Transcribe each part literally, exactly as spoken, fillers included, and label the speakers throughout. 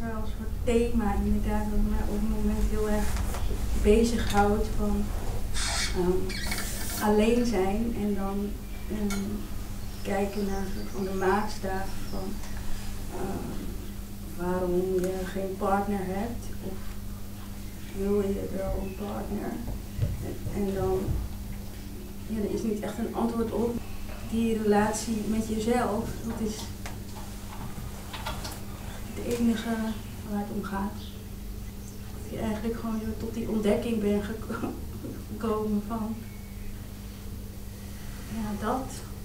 Speaker 1: wel een soort thema inderdaad dat mij op het moment heel erg bezighoudt van um, alleen zijn en dan um, kijken naar van de maatstaven van um, waarom je geen partner hebt of wil je wel een partner en, en dan ja, er is niet echt een antwoord op. Die relatie met jezelf, dat is het enige waar het om gaat. Dat je eigenlijk gewoon weer tot die ontdekking bent geko- gekomen van ja, dat.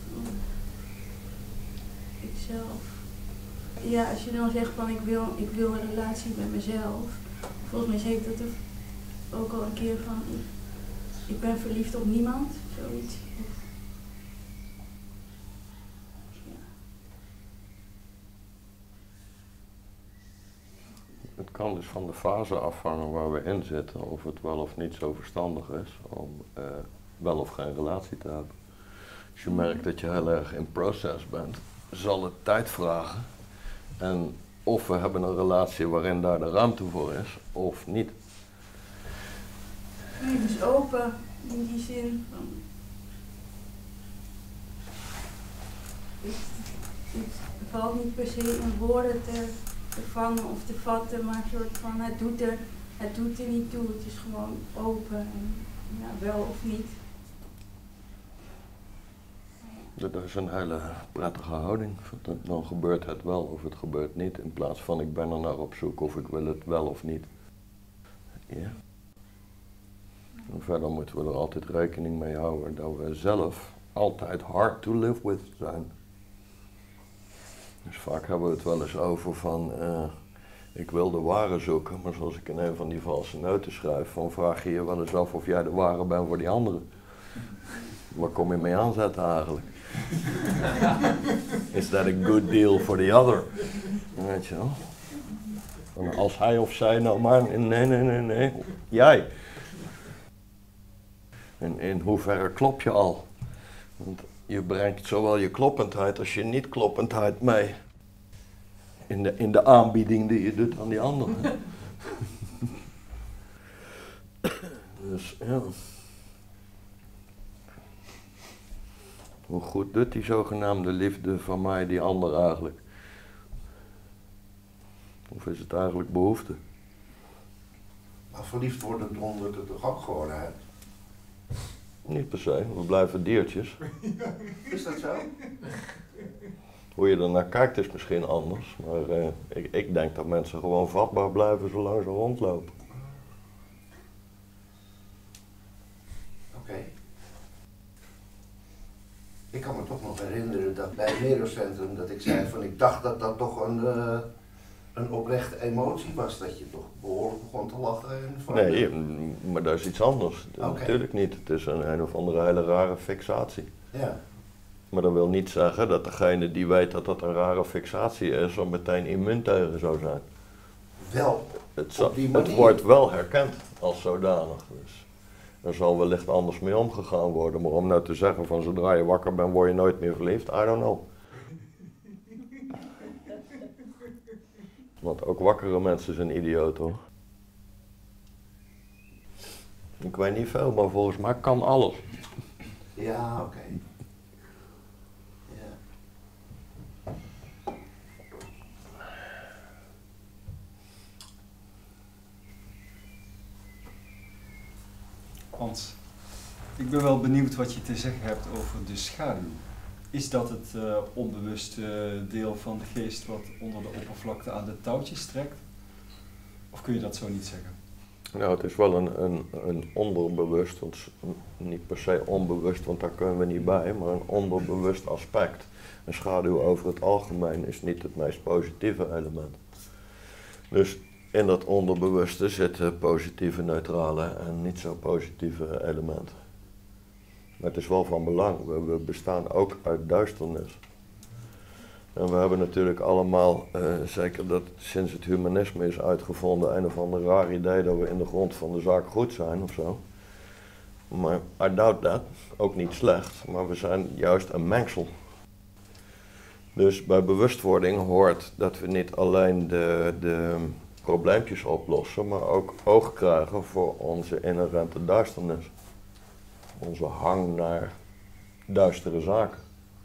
Speaker 1: Ikzelf. Ja, als je dan zegt van ik wil, ik wil een relatie met mezelf. Volgens mij zei ik dat er ook al een keer van ik, ik ben verliefd op niemand, zoiets.
Speaker 2: Het kan dus van de fase afhangen waar we in zitten, of het wel of niet zo verstandig is om uh, wel of geen relatie te hebben. Als je merkt dat je heel erg in proces bent, zal het tijd vragen. En of we hebben een relatie waarin daar de ruimte voor is, of niet.
Speaker 1: Nee, dus open in die zin van... Het, het valt niet per se in woorden te... te vangen of te vatten, maar een soort van het doet er, het doet er niet toe. Het is gewoon open en ja, wel of niet.
Speaker 2: Dat is een hele prettige houding. Dan gebeurt het wel of het gebeurt niet, in plaats van ik ben er naar op zoek of ik wil het wel of niet. Ja. En verder moeten we er altijd rekening mee houden dat we zelf altijd hard to live with zijn. Dus vaak hebben we het wel eens over van, uh, ik wil de ware zoeken, maar zoals ik in een van die valse noten schrijf, van vraag je je wel eens af of jij de ware bent voor die anderen. Waar kom je mee aanzetten eigenlijk? Is that a good deal for the other? Weet je wel? En als hij of zij nou maar, nee, nee, nee, nee, jij. En in hoeverre klop je al? Want je brengt zowel je kloppendheid als je niet-kloppendheid mee. In de, in de aanbieding die je doet aan die anderen. Dus ja. Hoe goed doet die zogenaamde liefde van mij die ander eigenlijk? Of is het eigenlijk behoefte?
Speaker 3: Maar verliefd worden dondert het toch ook gewoon uit?
Speaker 2: Niet per se, we blijven diertjes.
Speaker 3: Is dat zo?
Speaker 2: Hoe je er naar kijkt is misschien anders, maar uh, ik, ik denk dat mensen gewoon vatbaar blijven zolang ze rondlopen.
Speaker 3: Oké. Okay. Ik kan me toch nog herinneren dat bij het Merocentrum dat ik zei van ik dacht dat dat toch een, uh, een oprechte emotie was, dat je toch behoorlijk begon te lachen. En van
Speaker 2: nee, maar dat is iets anders.
Speaker 3: Okay.
Speaker 2: Natuurlijk niet, het is een, een of andere hele rare fixatie.
Speaker 3: Ja.
Speaker 2: Maar dat wil niet zeggen dat degene die weet dat dat een rare fixatie is, er meteen immuun tegen zou zijn.
Speaker 3: Wel,
Speaker 2: het, zal, het wordt wel herkend als zodanig. Dus er zal wellicht anders mee omgegaan worden. Maar om nou te zeggen van zodra je wakker bent word je nooit meer verliefd, I don't know. Want ook wakkere mensen zijn idioot hoor. Ik weet niet veel, maar volgens mij kan alles.
Speaker 3: Ja, oké. Okay.
Speaker 4: Hans, ik ben wel benieuwd wat je te zeggen hebt over de schaduw. Is dat het uh, onbewuste deel van de geest wat onder de oppervlakte aan de touwtjes trekt? Of kun je dat zo niet zeggen?
Speaker 2: Nou, het is wel een, een, een onderbewust, niet per se onbewust, want daar kunnen we niet bij, maar een onderbewust aspect. Een schaduw over het algemeen is niet het meest positieve element. Dus in dat onderbewuste zitten positieve, neutrale en niet zo positieve elementen. Maar het is wel van belang, we, we bestaan ook uit duisternis. En we hebben natuurlijk allemaal, uh, zeker dat sinds het humanisme is uitgevonden, een of ander raar idee dat we in de grond van de zaak goed zijn of zo. Maar I doubt that, ook niet slecht, maar we zijn juist een mengsel. Dus bij bewustwording hoort dat we niet alleen de, de probleempjes oplossen, maar ook oog krijgen voor onze inherente duisternis. Onze hang naar duistere zaken.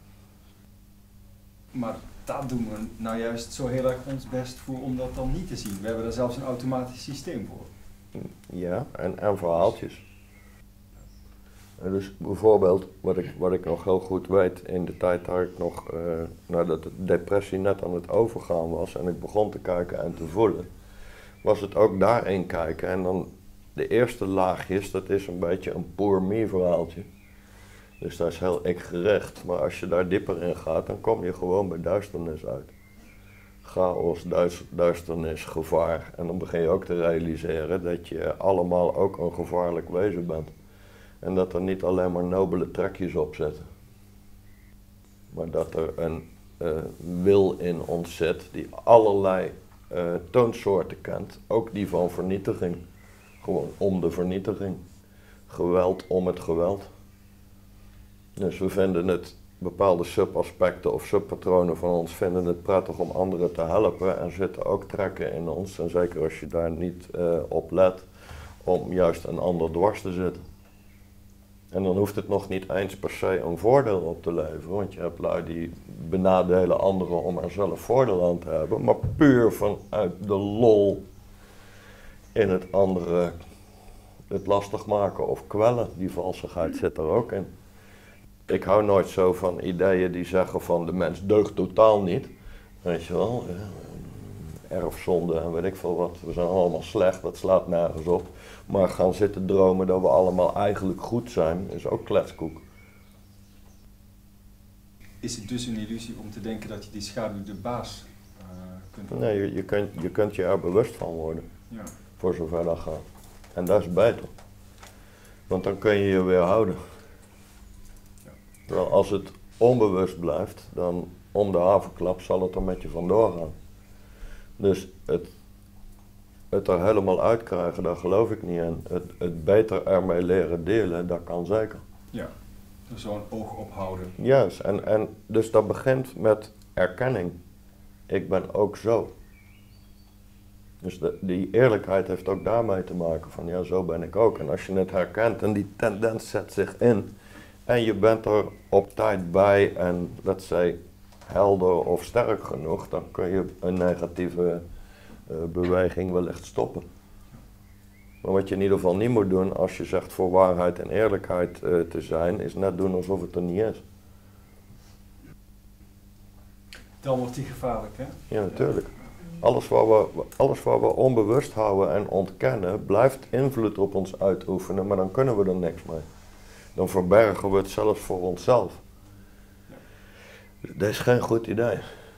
Speaker 4: Maar daar doen we nou juist zo heel erg ons best voor om dat dan niet te zien. We hebben daar zelfs een automatisch systeem voor.
Speaker 2: Ja, en, en verhaaltjes. Dus bijvoorbeeld, wat ik, wat ik nog heel goed weet, in de tijd dat ik nog, uh, nadat de depressie net aan het overgaan was en ik begon te kijken en te voelen, was het ook daarin kijken. En dan de eerste laagjes, dat is een beetje een poor me verhaaltje. Dus dat is heel ik gericht, maar als je daar dieper in gaat, dan kom je gewoon bij duisternis uit. Chaos, duisternis, gevaar. En dan begin je ook te realiseren dat je allemaal ook een gevaarlijk wezen bent. En dat er niet alleen maar nobele trekjes op zitten. Maar dat er een uh, wil in ons zit die allerlei uh, toonsoorten kent. Ook die van vernietiging. Gewoon om de vernietiging. Geweld om het geweld. Dus we vinden het, bepaalde subaspecten of subpatronen van ons vinden het prettig om anderen te helpen. En zitten ook trekken in ons. En zeker als je daar niet uh, op let, om juist een ander dwars te zitten. En dan hoeft het nog niet eens per se een voordeel op te leveren, want je hebt lui die benadelen anderen om er zelf voordeel aan te hebben, maar puur vanuit de lol in het andere, het lastig maken of kwellen, die valsigheid zit er ook in. Ik hou nooit zo van ideeën die zeggen van de mens deugt totaal niet, weet je wel, erfzonde en weet ik veel wat, we zijn allemaal slecht, dat slaat nergens op. Maar gaan zitten dromen dat we allemaal eigenlijk goed zijn, is ook kletskoek.
Speaker 4: Is het dus een illusie om te denken dat je die schaduw de baas uh, kunt worden?
Speaker 2: Nee, je, je, kunt, je kunt je er bewust van worden,
Speaker 4: ja.
Speaker 2: Voor zover dat gaat. En dat is beter. Want dan kun je je weer houden.
Speaker 4: Ja.
Speaker 2: Terwijl als het onbewust blijft, dan om de haverklap zal het er met je vandoor gaan. Dus het, het er helemaal uitkrijgen, daar geloof ik niet in. Het, het beter ermee leren delen, dat kan zeker.
Speaker 4: Ja, dus zo'n oog ophouden.
Speaker 2: Juist, en, en dus dat begint met erkenning. Ik ben ook zo. Dus de, die eerlijkheid heeft ook daarmee te maken van ja, zo ben ik ook. En als je het herkent en die tendens zet zich in en je bent er op tijd bij en let's say helder of sterk genoeg, dan kun je een negatieve uh, beweging wellicht stoppen. Maar wat je in ieder geval niet moet doen als je zegt voor waarheid en eerlijkheid uh, te zijn, is net doen alsof het er niet is.
Speaker 4: Dan wordt die gevaarlijk, hè?
Speaker 2: Ja, natuurlijk. Alles wat we, alles wat we onbewust houden en ontkennen, blijft invloed op ons uitoefenen, maar dan kunnen we er niks mee. Dan verbergen we het zelfs voor onszelf. Dat is geen goed idee.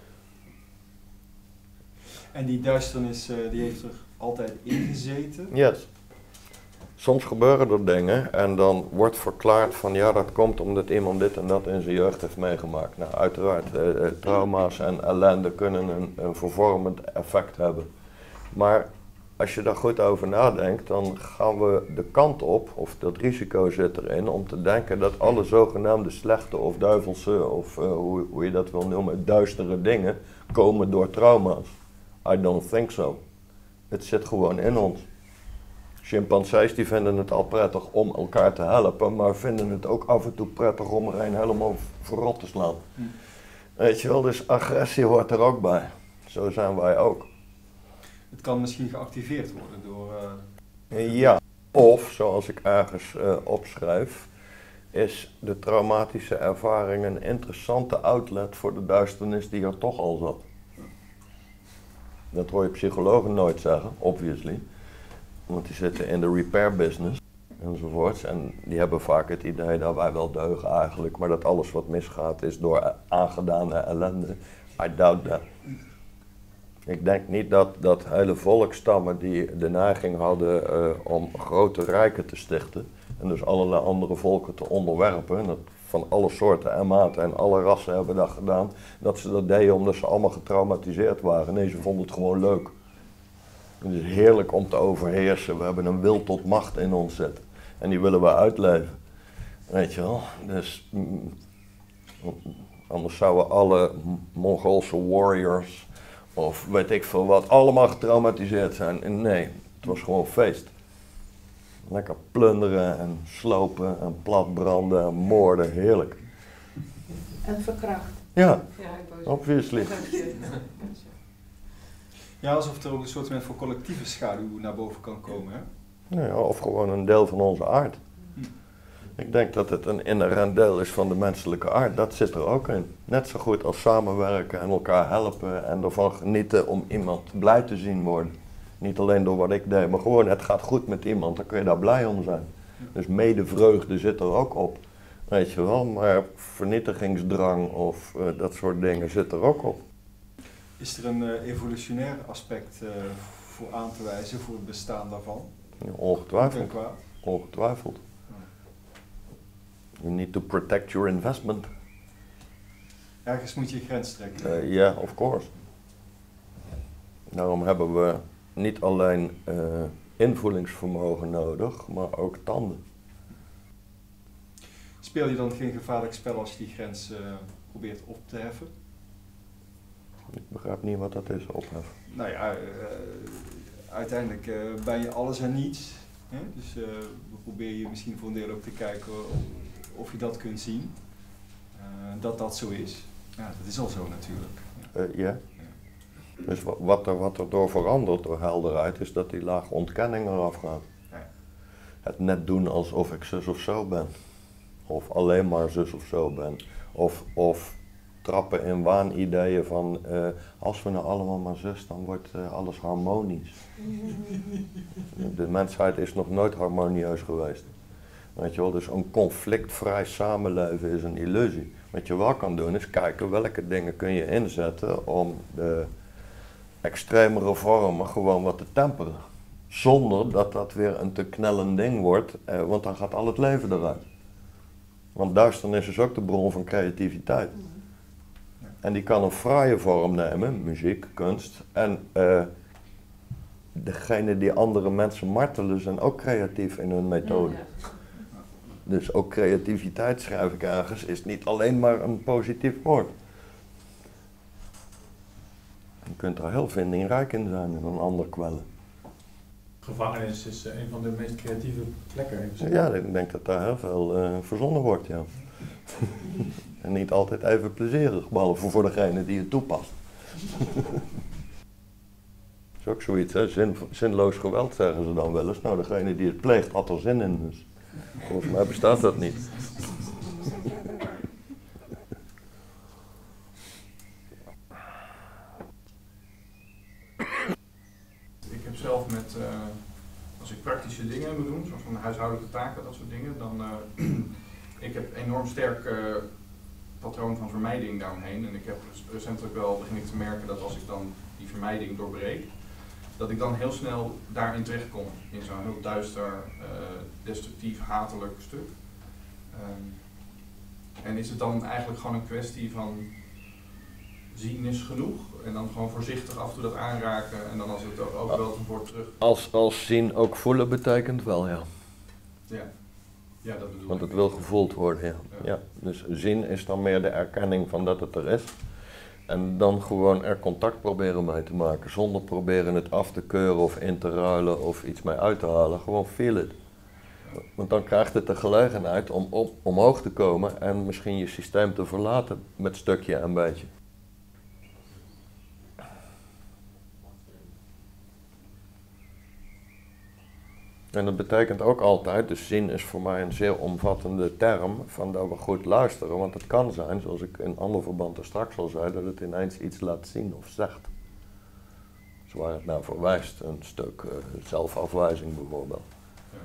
Speaker 4: En die duisternis, uh, die heeft er altijd in gezeten?
Speaker 2: Yes. Soms gebeuren er dingen en dan wordt verklaard van ja, dat komt omdat iemand dit en dat in zijn jeugd heeft meegemaakt. Nou, uiteraard, uh, trauma's en ellende kunnen een, een vervormend effect hebben. Maar als je daar goed over nadenkt, dan gaan we de kant op, of dat risico zit erin, om te denken dat alle zogenaamde slechte of duivelse, of uh, hoe, hoe je dat wil noemen, duistere dingen, komen door trauma's. I don't think so. Het zit gewoon in ons. Chimpansees die vinden het al prettig om elkaar te helpen, maar vinden het ook af en toe prettig om er een helemaal verrot te slaan. Hm. Weet je wel, dus agressie hoort er ook bij. Zo zijn wij ook.
Speaker 4: Het kan misschien geactiveerd worden door... Uh...
Speaker 2: Ja, of zoals ik ergens uh, opschrijf, is de traumatische ervaring een interessante outlet voor de duisternis die er toch al zat. Dat hoor je psychologen nooit zeggen, obviously. Want die zitten in de repair business enzovoorts. En die hebben vaak het idee dat wij wel deugen eigenlijk, maar dat alles wat misgaat is door aangedane ellende. I doubt that. Ik denk niet dat, dat hele volkstammen die de neiging hadden uh, om grote rijken te stichten en dus allerlei andere volken te onderwerpen, en dat van alle soorten en maten en alle rassen hebben dat gedaan, dat ze dat deden omdat ze allemaal getraumatiseerd waren. Nee, ze vonden het gewoon leuk. Het is heerlijk om te overheersen. We hebben een wil tot macht in ons zitten. En die willen we uitleven. Weet je wel? Dus Anders zouden alle Mongoolse warriors of weet ik veel wat allemaal getraumatiseerd zijn. En nee, het was gewoon feest. Lekker plunderen en slopen en platbranden en moorden, heerlijk.
Speaker 5: En verkracht.
Speaker 2: Ja,
Speaker 5: Ja, ik wou
Speaker 2: obviously.
Speaker 4: Ja, alsof er ook een soort van collectieve schaduw naar boven kan komen, hè?
Speaker 2: Nou ja, of gewoon een deel van onze aard. Ik denk dat het een inherent deel is van de menselijke aard. Dat zit er ook in. Net zo goed als samenwerken en elkaar helpen en ervan genieten om iemand blij te zien worden. Niet alleen door wat ik deed, maar gewoon het gaat goed met iemand, dan kun je daar blij om zijn. Dus medevreugde zit er ook op. Weet je wel, maar vernietigingsdrang of uh, dat soort dingen zit er ook op.
Speaker 4: Is er een uh, evolutionair aspect uh, voor aan te wijzen voor het bestaan daarvan?
Speaker 2: Ja, ongetwijfeld.
Speaker 4: Goed en kwaad?
Speaker 2: Ongetwijfeld. You need to protect your investment.
Speaker 4: Ergens moet je je grens trekken.
Speaker 2: Ja, uh, yeah, of course. Daarom hebben we niet alleen uh, invoelingsvermogen nodig, maar ook tanden.
Speaker 4: Speel je dan geen gevaarlijk spel als je die grens uh, probeert op te heffen?
Speaker 2: Ik begrijp niet wat dat is, opheffen.
Speaker 4: Nou ja, uh, uiteindelijk uh, ben je alles en niets. Hè? Dus uh, we proberen je misschien voor een deel ook te kijken of, of je dat kunt zien. Uh, dat dat zo is. Ja, dat is al zo natuurlijk.
Speaker 2: Ja. Uh, yeah. Dus wat er, wat er door verandert, door helderheid, is dat die laag ontkenning eraf gaat.
Speaker 4: Ja.
Speaker 2: Het net doen alsof ik zus of zo ben. Of alleen maar zus of zo ben. Of, of trappen in waanideeën van, uh, als we nou allemaal maar zus, dan wordt uh, alles harmonisch. De mensheid is nog nooit harmonieus geweest. Weet je wel, dus een conflictvrij samenleven is een illusie. Wat je wel kan doen, is kijken welke dingen kun je inzetten om de extremere vormen gewoon wat te temperen. Zonder dat dat weer een te knellend ding wordt, eh, want dan gaat al het leven eruit. Want duisternis is ook de bron van creativiteit. En die kan een fraaie vorm nemen, muziek, kunst. En uh, degene die andere mensen martelen zijn ook creatief in hun methode. Dus ook creativiteit, schrijf ik ergens, is niet alleen maar een positief woord. Je kunt er heel vindingrijk in zijn en een ander kwellen.
Speaker 6: Gevangenis is een van de meest creatieve plekken.
Speaker 2: Ja, ik denk dat daar heel veel uh, verzonnen wordt, ja. En niet altijd even plezierig, behalve voor degene die het toepast. Dat is ook zoiets, hè? Zin, zinloos geweld zeggen ze dan wel eens. Nou, degene die het pleegt had er zin in, dus volgens mij bestaat dat niet.
Speaker 6: Ik heb zelf met, uh, als ik praktische dingen moet doen, zoals van huishoudelijke taken, dat soort dingen, dan uh, ik heb enorm sterk uh, patroon van vermijding daaromheen. En ik heb recentelijk wel begin ik te merken dat als ik dan die vermijding doorbreek, dat ik dan heel snel daarin terechtkom. In zo'n heel duister, uh, destructief, hatelijk stuk. Um, en is het dan eigenlijk gewoon een kwestie van zien is genoeg en dan gewoon voorzichtig af en toe dat aanraken en dan als het ook, ook wel wordt terug.
Speaker 2: Als, als zien ook voelen betekent wel, ja.
Speaker 6: Ja, ja dat bedoel
Speaker 2: Want
Speaker 6: ik.
Speaker 2: het wil gevoeld worden, ja.
Speaker 6: Ja.
Speaker 2: Ja. Dus zien is dan meer de erkenning van dat het er is. En dan gewoon er contact proberen mee te maken, zonder proberen het af te keuren of in te ruilen of iets mee uit te halen. Gewoon feel it. Want dan krijgt het de gelegenheid om op, omhoog te komen en misschien je systeem te verlaten met stukje en beetje. En dat betekent ook altijd, dus zien is voor mij een zeer omvattende term, van dat we goed luisteren. Want het kan zijn, zoals ik in ander verband er straks al zei, dat het ineens iets laat zien of zegt. Dus waar het nou voor wijst, een stuk uh, zelfafwijzing bijvoorbeeld.
Speaker 6: Ja.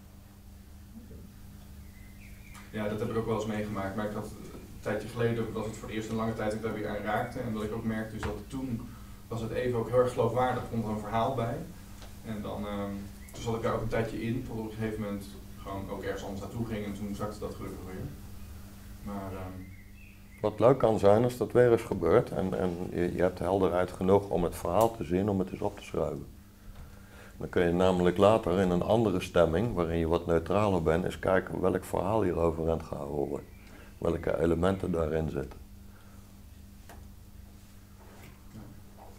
Speaker 6: ja, dat heb ik ook wel eens meegemaakt. Maar ik had, een tijdje geleden was het voor de eerste lange tijd dat ik daar weer aan raakte. En dat ik ook merkte, dus dat toen was het even ook heel erg geloofwaardig, komt er een verhaal bij. En dan... Uh, Toen zat ik daar ook een tijdje in, tot op een gegeven moment gewoon ook ergens anders naartoe ging en toen zakte dat gelukkig weer. Maar, um...
Speaker 2: Wat leuk kan zijn als dat weer is gebeurd en, en je, je hebt helderheid genoeg om het verhaal te zien, om het eens op te schrijven. Dan kun je namelijk later in een andere stemming, waarin je wat neutraler bent, eens kijken welk verhaal hier overeind gehouden wordt. Welke elementen daarin zitten.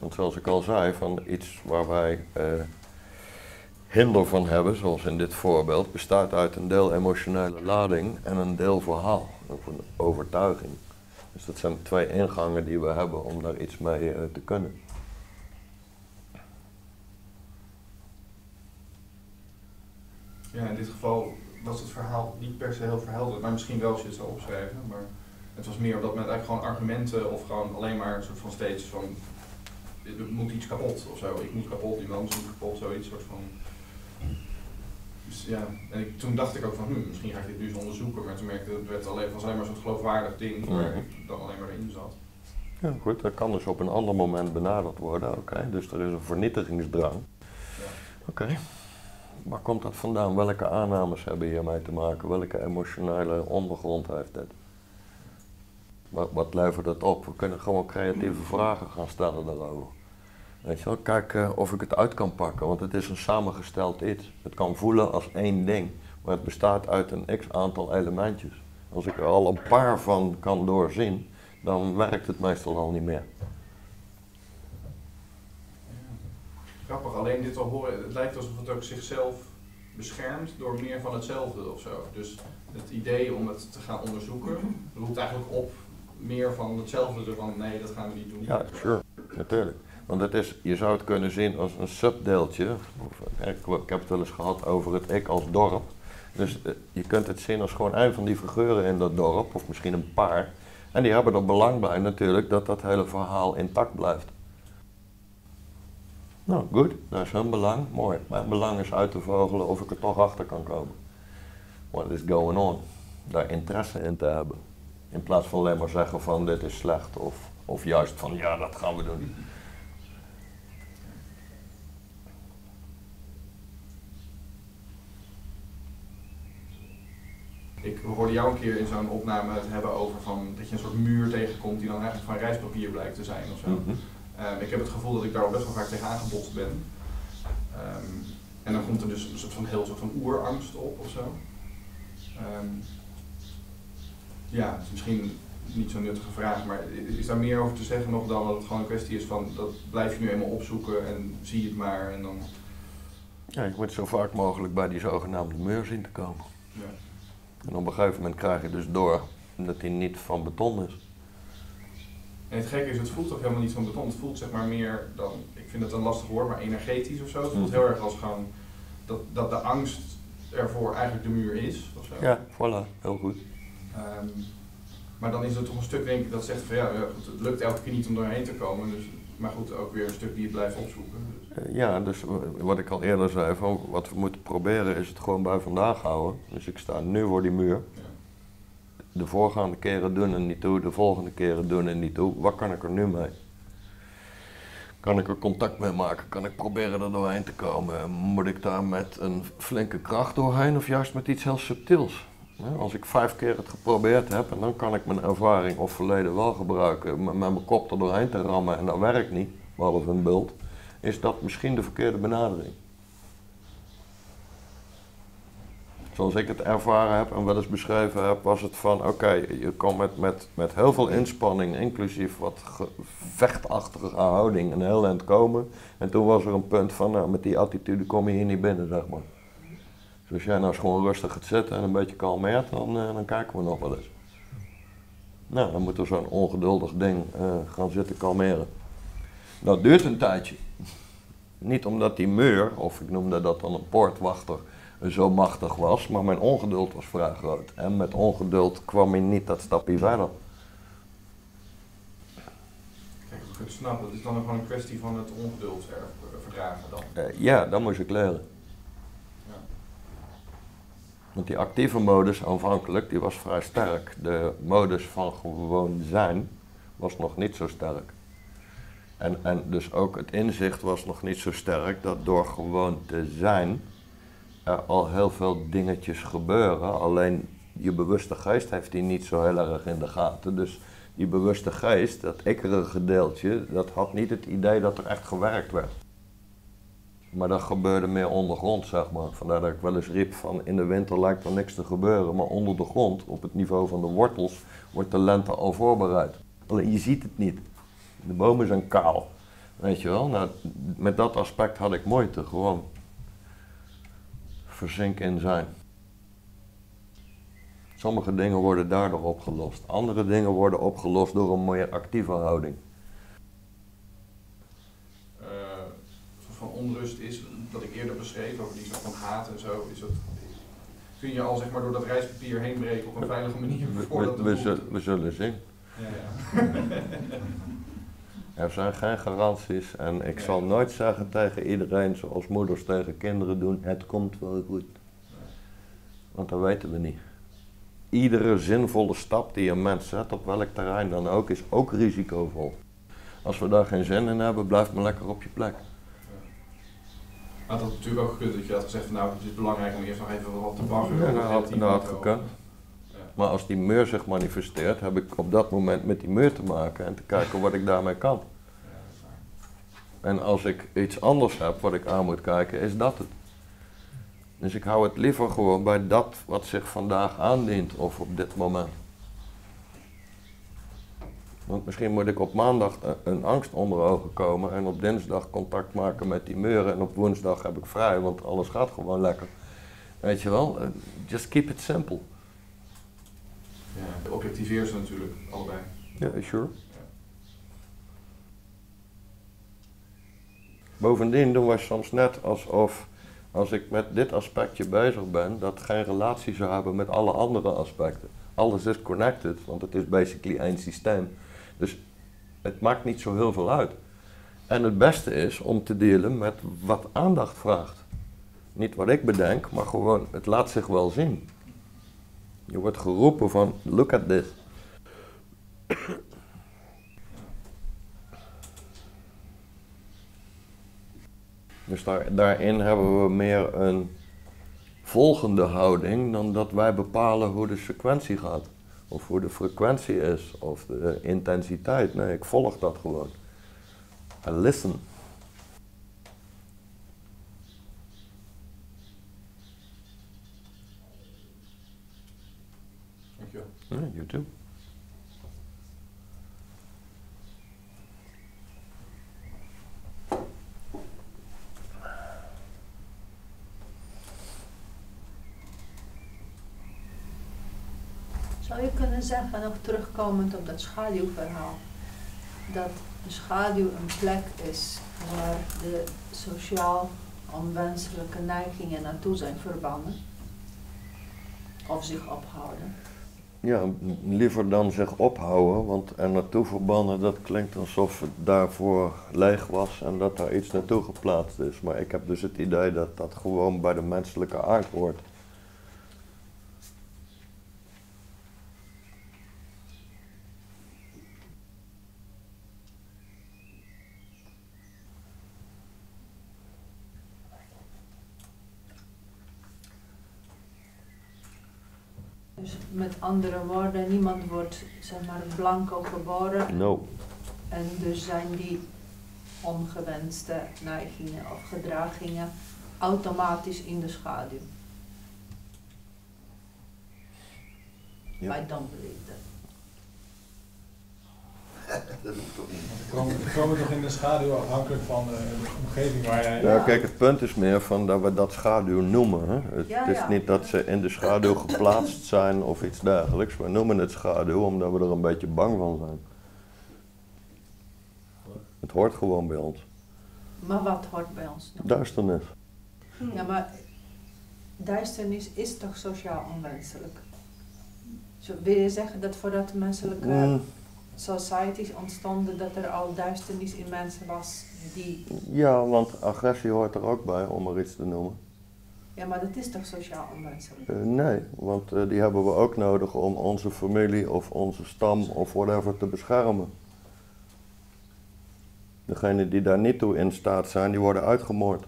Speaker 2: Want zoals ik al zei, van iets waar wij uh, hinder van hebben, zoals in dit voorbeeld, bestaat uit een deel emotionele lading en een deel verhaal, of een overtuiging. Dus dat zijn twee ingangen die we hebben om daar iets mee uh, te kunnen.
Speaker 6: Ja, in dit geval was het verhaal niet per se heel verhelderend, maar misschien wel als je het zou opschrijven. Maar het was meer omdat men eigenlijk gewoon argumenten of gewoon alleen maar een soort van steeds van er moet iets kapot of zo, ik moet kapot, die man moet kapot, zoiets soort van. Dus ja, en ik, toen dacht ik ook van hm, misschien ga ik dit nu eens onderzoeken, maar toen merkte ik dat het werd alleen van alleen maar zo'n geloofwaardig ding waar ik dan alleen maar in zat.
Speaker 2: Ja goed, dat kan dus op een ander moment benaderd worden, oké, okay. Dus er is een vernietigingsdrang.
Speaker 6: Ja.
Speaker 2: Oké. Okay. Waar komt dat vandaan? Welke aannames hebben hiermee te maken? Welke emotionele ondergrond heeft dit? Wat, wat levert het op? We kunnen gewoon creatieve vragen gaan stellen daarover. Weet je wel, kijk uh, of ik het uit kan pakken, want het is een samengesteld iets. Het kan voelen als één ding, maar het bestaat uit een x-aantal elementjes. Als ik er al een paar van kan doorzien, dan werkt het meestal al niet meer.
Speaker 6: Grappig, alleen dit al horen, het lijkt alsof het ook zichzelf beschermt door meer van hetzelfde of zo. Dus het idee om het te gaan onderzoeken roept eigenlijk op meer van hetzelfde ervan, nee dat gaan we niet doen.
Speaker 2: Ja, sure, natuurlijk. Want het is, je zou het kunnen zien als een subdeeltje. Ik heb het wel eens gehad over het ik als dorp. Dus je kunt het zien als gewoon een van die figuren in dat dorp, of misschien een paar. En die hebben er belang bij natuurlijk dat dat hele verhaal intact blijft. Nou, goed, dat is hun belang, mooi. Mijn belang is uit te vogelen of ik er toch achter kan komen. What is going on? Daar interesse in te hebben. In plaats van alleen maar zeggen van dit is slecht of, of juist van ja, dat gaan we doen.
Speaker 6: Ik hoorde jou een keer in zo'n opname het hebben over van dat je een soort muur tegenkomt die dan eigenlijk van reispapier blijkt te zijn of zo.
Speaker 2: Mm-hmm.
Speaker 6: Um, ik heb het gevoel dat ik daar al best wel vaak tegen aangebotst ben. Um, en dan komt er dus een soort van heel soort van oerangst op of zo. Um, ja, het is misschien niet zo'n nuttige vraag, maar is daar meer over te zeggen nog dan dat het gewoon een kwestie is van dat blijf je nu eenmaal opzoeken en zie het maar en dan.
Speaker 2: Ja, je moet zo vaak mogelijk bij die zogenaamde muur zien te komen.
Speaker 6: Ja.
Speaker 2: En op een gegeven moment krijg je dus door dat die niet van beton is.
Speaker 6: En het gekke is, het voelt toch helemaal niet van beton. Het voelt zeg maar meer dan, ik vind het een lastig woord, maar energetisch of zo. Het voelt heel erg als gewoon dat, dat de angst ervoor eigenlijk de muur is. Of zo.
Speaker 2: Ja, voilà, heel goed.
Speaker 6: Um, maar dan is er toch een stuk denk ik dat zegt van ja, goed, het lukt elke keer niet om doorheen te komen. Dus, maar goed, ook weer een stuk die je blijft opzoeken. Dus.
Speaker 2: Ja, dus wat ik al eerder zei, van wat we moeten proberen is het gewoon bij vandaag houden. Dus ik sta nu voor die muur.
Speaker 6: Ja.
Speaker 2: De voorgaande keren doen er niet toe, de volgende keren doen er niet toe. Wat kan ik er nu mee? Kan ik er contact mee maken? Kan ik proberen er doorheen te komen? Moet ik daar met een flinke kracht doorheen of juist met iets heel subtiels? Als ik vijf keer het geprobeerd heb en dan kan ik mijn ervaring of verleden wel gebruiken met mijn kop er doorheen te rammen en dat werkt niet, behalve een bult, is dat misschien de verkeerde benadering. Zoals ik het ervaren heb en wel eens beschreven heb, was het van oké, okay, je komt met, met, met heel veel inspanning, inclusief wat vechtachtige houding, een heel eind komen. En toen was er een punt van, nou, met die attitude kom je hier niet binnen, zeg maar. Dus als jij nou eens gewoon rustig gaat zitten en een beetje kalmeert, dan, uh, dan kijken we nog wel eens. Nou, dan moet er zo'n ongeduldig ding uh, gaan zitten kalmeren. Dat duurt een tijdje. Niet omdat die muur, of ik noemde dat dan een poortwachter, zo machtig was, maar mijn ongeduld was vrij groot. En met ongeduld kwam je niet dat stapje verder.
Speaker 6: Kijk, ik kan het snappen. Het is dan gewoon een kwestie van het ongeduld verdragen dan.
Speaker 2: Uh, ja, dat moest ik leren.
Speaker 6: Ja.
Speaker 2: Want die actieve modus aanvankelijk, die was vrij sterk. De modus van gewoon zijn was nog niet zo sterk. En, en dus ook het inzicht was nog niet zo sterk dat door gewoon te zijn er al heel veel dingetjes gebeuren. Alleen je bewuste geest heeft die niet zo heel erg in de gaten. Dus die bewuste geest, dat ikkerige gedeeltje, dat had niet het idee dat er echt gewerkt werd. Maar dat gebeurde meer ondergrond, zeg maar. Vandaar dat ik wel eens riep van in de winter lijkt er niks te gebeuren. Maar onder de grond, op het niveau van de wortels, wordt de lente al voorbereid. Alleen je ziet het niet. De bomen zijn kaal. Weet je wel, nou, met dat aspect had ik moeite, gewoon verzinken in zijn. Sommige dingen worden daardoor opgelost, andere dingen worden opgelost door een meer actieve houding.
Speaker 6: Uh, een soort van onrust is, dat ik eerder beschreef, over die soort van haat en zo, is dat, kun je al zeg maar door dat reispapier heen breken op een veilige manier voordat
Speaker 2: we, we, we, zullen, we zullen zien.
Speaker 6: Ja, ja.
Speaker 2: Er zijn geen garanties en ik nee. zal nooit zeggen tegen iedereen zoals moeders tegen kinderen doen, het komt wel goed. Want dat weten we niet. Iedere zinvolle stap die een mens zet, op welk terrein dan ook, is ook risicovol. Als we daar geen zin in hebben, blijf maar lekker op je plek.
Speaker 6: Maar dat had natuurlijk ook gekund dat je had gezegd van nou, het is belangrijk om eerst nog even wat te baggeren.
Speaker 2: Ja, dat had, dat had gekund. Ja. Maar als die muur zich manifesteert, heb ik op dat moment met die muur te maken en te kijken wat ik daarmee kan. Ja, en als ik iets anders heb wat ik aan moet kijken, is dat het. Dus ik hou het liever gewoon bij dat wat zich vandaag aandient of op dit moment. Want misschien moet ik op maandag een angst onder ogen komen en op dinsdag contact maken met die muren en op woensdag heb ik vrij, want alles gaat gewoon lekker. Weet je wel, just keep it simple.
Speaker 6: Ja, objectiveer ze natuurlijk, allebei.
Speaker 2: Ja, yeah, sure. Ja. Bovendien doen wij soms net alsof, als ik met dit aspectje bezig ben, dat geen relatie zou hebben met alle andere aspecten. Alles is connected, want het is basically één systeem. Dus het maakt niet zo heel veel uit. En het beste is om te dealen met wat aandacht vraagt. Niet wat ik bedenk, maar gewoon, het laat zich wel zien. Je wordt geroepen van, look at this. Dus daar, daarin hebben we meer een volgende houding dan dat wij bepalen hoe de sequentie gaat. Of hoe de frequentie is, of de intensiteit. Nee, ik volg dat gewoon. I listen.
Speaker 6: Dankjewel.
Speaker 2: Yeah, you too.
Speaker 5: Zou je kunnen zeggen, nog terugkomend op dat schaduwverhaal, dat de schaduw een plek is waar de sociaal onwenselijke neigingen naartoe zijn verbannen? Of zich ophouden?
Speaker 2: Ja, liever dan zich ophouden, want er naartoe verbannen, dat klinkt alsof het daarvoor leeg was en dat daar iets naartoe geplaatst is. Maar ik heb dus het idee dat dat gewoon bij de menselijke aard hoort.
Speaker 5: Dus met andere woorden, niemand wordt zeg maar blanco geboren.
Speaker 2: No.
Speaker 5: En dus zijn die ongewenste neigingen of gedragingen automatisch in de schaduw.
Speaker 2: Ja.
Speaker 5: I don't believe that.
Speaker 3: Dat hoeft toch niet.
Speaker 7: We komen, we komen toch in de schaduw afhankelijk van de, de omgeving waar jij...
Speaker 2: Ja, kijk, het punt is meer van dat we dat schaduw noemen. Hè? Het
Speaker 5: Ja,
Speaker 2: is
Speaker 5: ja.
Speaker 2: niet dat ze in de schaduw geplaatst zijn of iets dergelijks. We noemen het schaduw omdat we er een beetje bang van zijn. Het hoort gewoon bij ons.
Speaker 5: Maar wat hoort bij ons nog?
Speaker 2: Duisternis.
Speaker 5: Ja, maar duisternis is toch sociaal onwenselijk? Zo, wil je zeggen dat voordat de menselijke
Speaker 2: Mm,
Speaker 5: societies ontstonden, dat er al duisternis in mensen was die...
Speaker 2: ja, want agressie hoort er ook bij, om er iets te noemen.
Speaker 5: Ja, maar dat is toch sociaal onwenselijk?
Speaker 2: Uh, nee, want uh, die hebben we ook nodig om onze familie of onze stam of whatever te beschermen. Degenen die daar niet toe in staat zijn, die worden uitgemoord.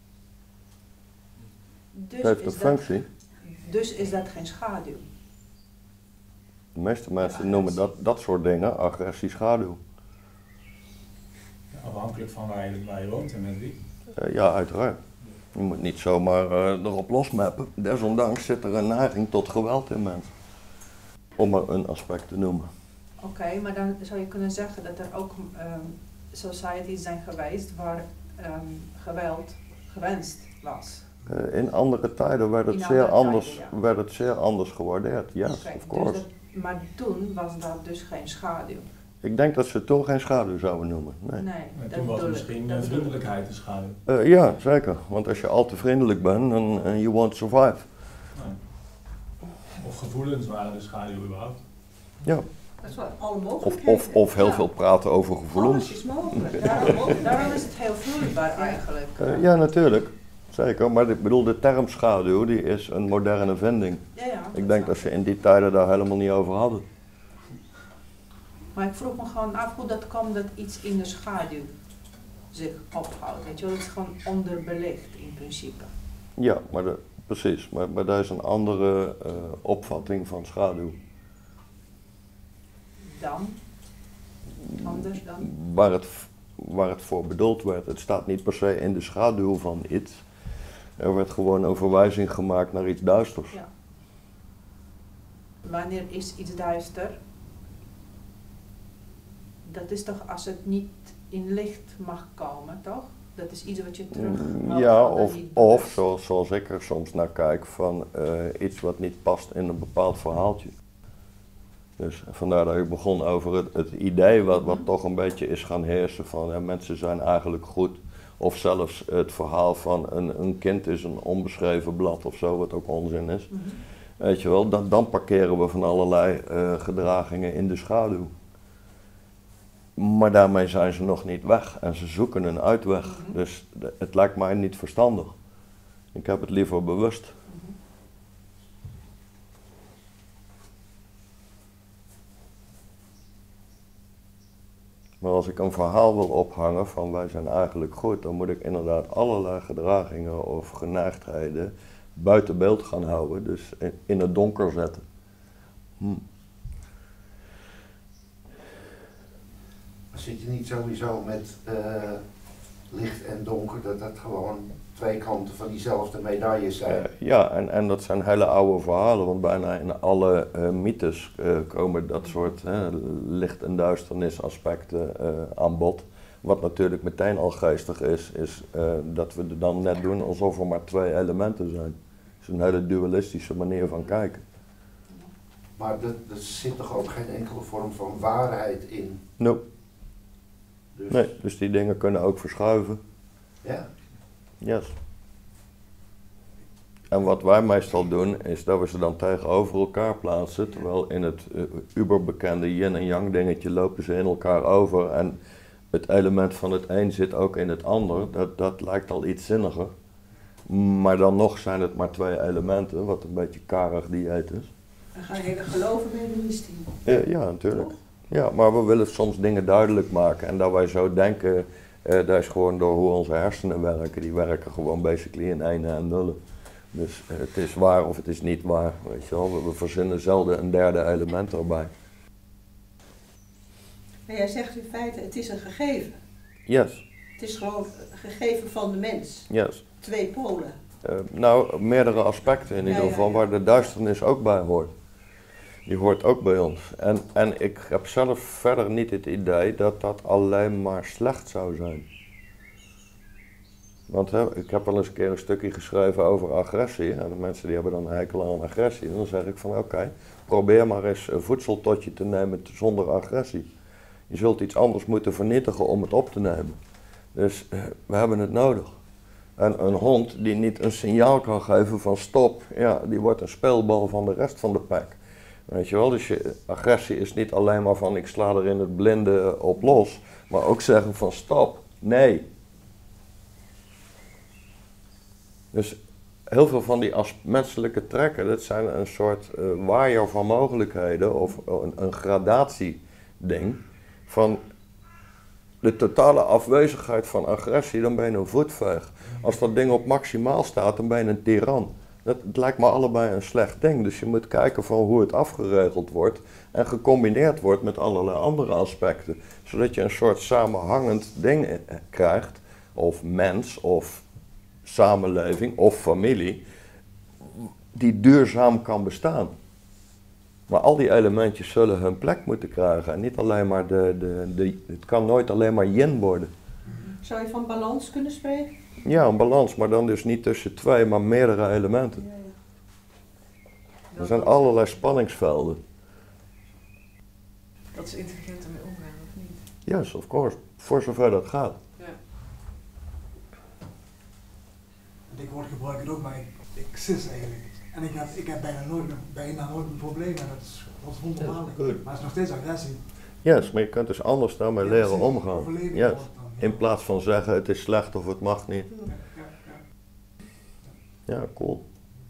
Speaker 5: Dus
Speaker 2: Dat heeft een
Speaker 5: is dat,
Speaker 2: functie.
Speaker 5: dus is dat geen schaduw?
Speaker 2: De meeste mensen noemen dat, dat soort dingen agressie schaduw.
Speaker 7: Afhankelijk van waar je, waar je woont en met wie.
Speaker 2: Uh, ja, uiteraard. Je moet niet zomaar uh, erop losmappen. Desondanks zit er een neiging tot geweld in mensen. Om maar een aspect te noemen.
Speaker 5: Oké, okay, maar dan zou je kunnen zeggen dat er ook um, societies zijn geweest waar um, geweld gewenst was.
Speaker 2: Uh, in andere tijden werd het,
Speaker 5: In
Speaker 2: zeer,
Speaker 5: andere
Speaker 2: anders,
Speaker 5: tijden, ja.
Speaker 2: werd het zeer anders gewaardeerd. Yes,
Speaker 5: Okay,
Speaker 2: of course.
Speaker 5: dus dat, maar toen was dat dus geen schaduw.
Speaker 2: Ik denk dat ze het toch geen schaduw zouden noemen. Nee.
Speaker 5: Nee,
Speaker 7: En
Speaker 5: dat
Speaker 7: toen was
Speaker 5: bedoel ik,
Speaker 7: misschien
Speaker 5: dat
Speaker 7: uh,
Speaker 5: bedoel ik.
Speaker 7: vriendelijkheid een schaduw.
Speaker 2: Uh, ja, zeker. Want als je al te vriendelijk bent, dan uh, you won't survive.
Speaker 7: Nee. Of gevoelens waren de schaduw überhaupt.
Speaker 2: Ja.
Speaker 8: Dat is wel alle
Speaker 2: Of,
Speaker 8: mogelijkheden.
Speaker 2: of, of heel
Speaker 5: Ja.
Speaker 2: veel praten over
Speaker 8: Alles
Speaker 2: gevoelens.
Speaker 8: is mogelijk.
Speaker 5: Daarom, daarom is het heel vloeibaar eigenlijk.
Speaker 2: Uh, ja, natuurlijk. Zeker. Maar ik bedoel, de term schaduw die is een moderne vinding.
Speaker 5: Ja, ja,
Speaker 2: Ik denk dat ze in die tijden daar helemaal niet over hadden.
Speaker 5: Maar ik vroeg me gewoon af hoe dat komt dat iets in de schaduw zich ophoudt. Weet je wel, het is gewoon onderbelicht in principe.
Speaker 2: Ja, maar de, precies. Maar, maar daar is een andere uh, opvatting van schaduw.
Speaker 5: Dan? Anders dan?
Speaker 2: Waar het, waar het voor bedoeld werd. Het staat niet per se in de schaduw van iets. Er werd gewoon een verwijzing gemaakt naar iets duisters.
Speaker 5: Ja. Wanneer is iets duister? Dat is toch als het niet in licht mag komen, toch? Dat is iets wat je terug mag
Speaker 2: Ja,
Speaker 5: houden,
Speaker 2: of,
Speaker 5: niet
Speaker 2: of
Speaker 5: bewust.
Speaker 2: zoals, zoals ik er soms naar kijk, van uh, iets wat niet past in een bepaald verhaaltje. Dus vandaar dat ik begon over het, het idee wat, wat toch een beetje is gaan heersen van ja, mensen zijn eigenlijk goed. Of zelfs het verhaal van een, een kind is een onbeschreven blad of zo, wat ook onzin is.
Speaker 5: Mhm.
Speaker 2: Weet je wel, dan, dan parkeren we van allerlei uh, gedragingen in de schaduw. Maar daarmee zijn ze nog niet weg en ze zoeken een uitweg.
Speaker 5: Mhm.
Speaker 2: Dus de, het lijkt mij niet verstandig. Ik heb het liever bewust.
Speaker 5: Mhm.
Speaker 2: Maar als ik een verhaal wil ophangen van wij zijn eigenlijk goed, dan moet ik inderdaad allerlei gedragingen of geneigdheden buiten beeld gaan houden. Dus in, in het donker zetten. Hm.
Speaker 3: Zit je niet sowieso met uh, licht en donker, dat dat gewoon twee kanten van diezelfde medaille zijn?
Speaker 2: Uh, ja, en, en dat zijn hele oude verhalen, want bijna in alle uh, mythes uh, komen dat soort uh, licht- en duisternis aspecten uh, aan bod. Wat natuurlijk meteen al geestig is, is uh, dat we er dan net doen alsof er maar twee elementen zijn. Dat is een hele dualistische manier van kijken.
Speaker 3: Maar er zit toch ook geen enkele vorm van waarheid in?
Speaker 2: Nope.
Speaker 3: Dus,
Speaker 2: Nee, dus die dingen kunnen ook verschuiven.
Speaker 3: Ja.
Speaker 2: Yes. En wat wij meestal doen, is dat we ze dan tegenover elkaar plaatsen, terwijl in het uh, uberbekende yin en yang dingetje lopen ze in elkaar over en het element van het een zit ook in het ander. Dat, dat lijkt al iets zinniger. Maar dan nog zijn het maar twee elementen, wat een beetje karig dieet is.
Speaker 8: Dan ga je hele geloven bij de mysterie.
Speaker 2: Uh, ja, natuurlijk. Ja, maar we willen soms dingen duidelijk maken en dat wij zo denken, uh, dat is gewoon door hoe onze hersenen werken. Die werken gewoon basically in enen en nullen. Dus uh, het is waar of het is niet waar, weet je wel. We, we verzinnen zelden een derde element erbij.
Speaker 8: Maar jij zegt in feite, het is een gegeven.
Speaker 2: Yes,
Speaker 8: Het is gewoon een gegeven van de mens.
Speaker 2: yes.
Speaker 8: Twee polen.
Speaker 2: Uh, nou, meerdere aspecten in ieder
Speaker 8: Ja, ja,
Speaker 2: geval,
Speaker 8: ja.
Speaker 2: waar de duisternis ook bij hoort. Die hoort ook bij ons. En, en ik heb zelf verder niet het idee dat dat alleen maar slecht zou zijn. Want hè, ik heb wel eens een keer een stukje geschreven over agressie. En de mensen die hebben dan een hekel aan agressie. En dan zeg ik van oké, okay, probeer maar eens een voedsel tot je te nemen zonder agressie. Je zult iets anders moeten vernietigen om het op te nemen. Dus uh, we hebben het nodig. En een hond die niet een signaal kan geven van stop, ja, die wordt een speelbal van de rest van de pack. Weet je wel, dus je, agressie is niet alleen maar van ik sla er in het blinde op los, maar ook zeggen van stop, nee. Dus heel veel van die as- menselijke trekken, dat zijn een soort uh, waaier van mogelijkheden of een, een gradatieding van de totale afwezigheid van agressie, dan ben je een voetveeg. Als dat ding op maximaal staat, dan ben je een tiran. Dat, het lijkt me allebei een slecht ding, dus je moet kijken van hoe het afgeregeld wordt en gecombineerd wordt met allerlei andere aspecten. Zodat je een soort samenhangend ding krijgt, of mens, of samenleving, of familie, die duurzaam kan bestaan. Maar al die elementjes zullen hun plek moeten krijgen. En niet alleen maar de, de, de het kan nooit alleen maar yin worden.
Speaker 8: Zou je van balans kunnen spreken?
Speaker 2: Ja, een balans, maar dan dus niet tussen twee, maar meerdere elementen.
Speaker 8: Ja, ja.
Speaker 2: Er zijn allerlei spanningsvelden.
Speaker 9: Dat is intelligent ermee omgaan, of niet?
Speaker 2: Yes, of course. Voor zover dat gaat.
Speaker 9: Ja.
Speaker 10: Ik woord gebruik het ook, maar ik, ik sis eigenlijk. En ik heb, ik heb bijna nooit, bijna nooit een probleem en dat is, dat is wonderbaarlijk.
Speaker 2: Ja,
Speaker 10: maar het is nog steeds agressie.
Speaker 2: Yes, maar je kunt dus anders daarmee
Speaker 10: Ja,
Speaker 2: leren
Speaker 10: precies.
Speaker 2: omgaan.
Speaker 10: Overleving
Speaker 2: Yes.
Speaker 10: wordt dan, ja.
Speaker 2: In plaats van zeggen het is slecht of het mag niet.
Speaker 10: Ja, ja, ja.
Speaker 2: Ja, cool.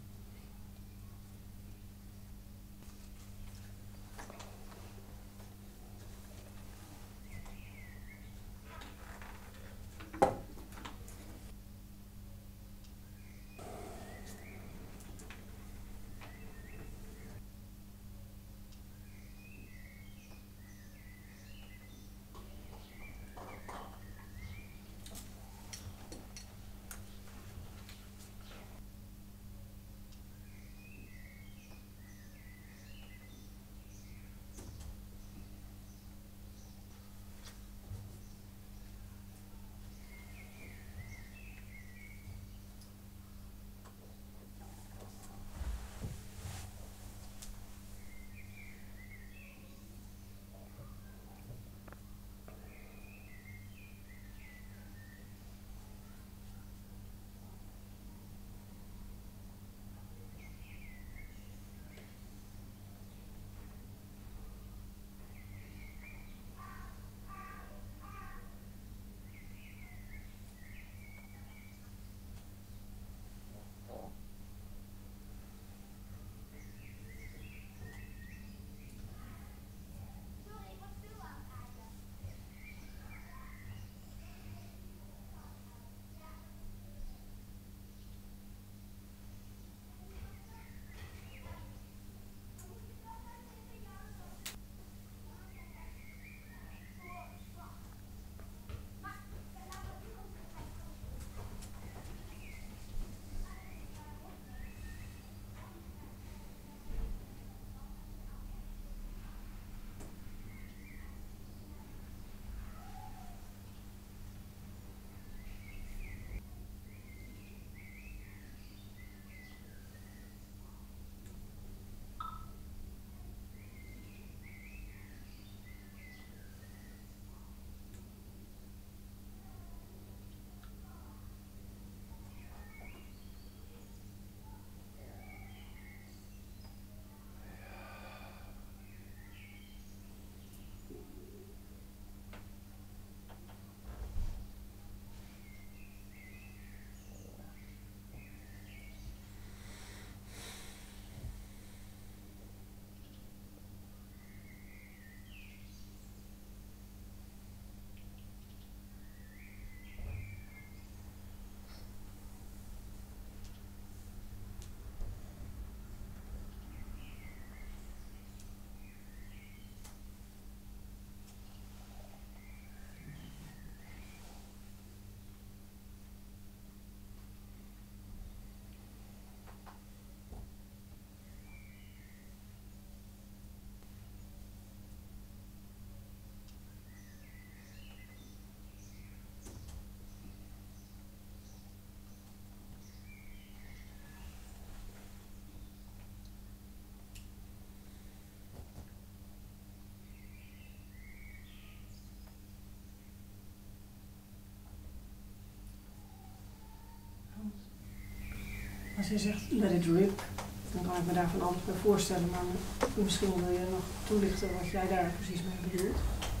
Speaker 11: Als je zegt let it rip, dan kan ik me daarvan alles bij voorstellen, maar misschien wil je nog toelichten wat jij daar precies mee bedoelt.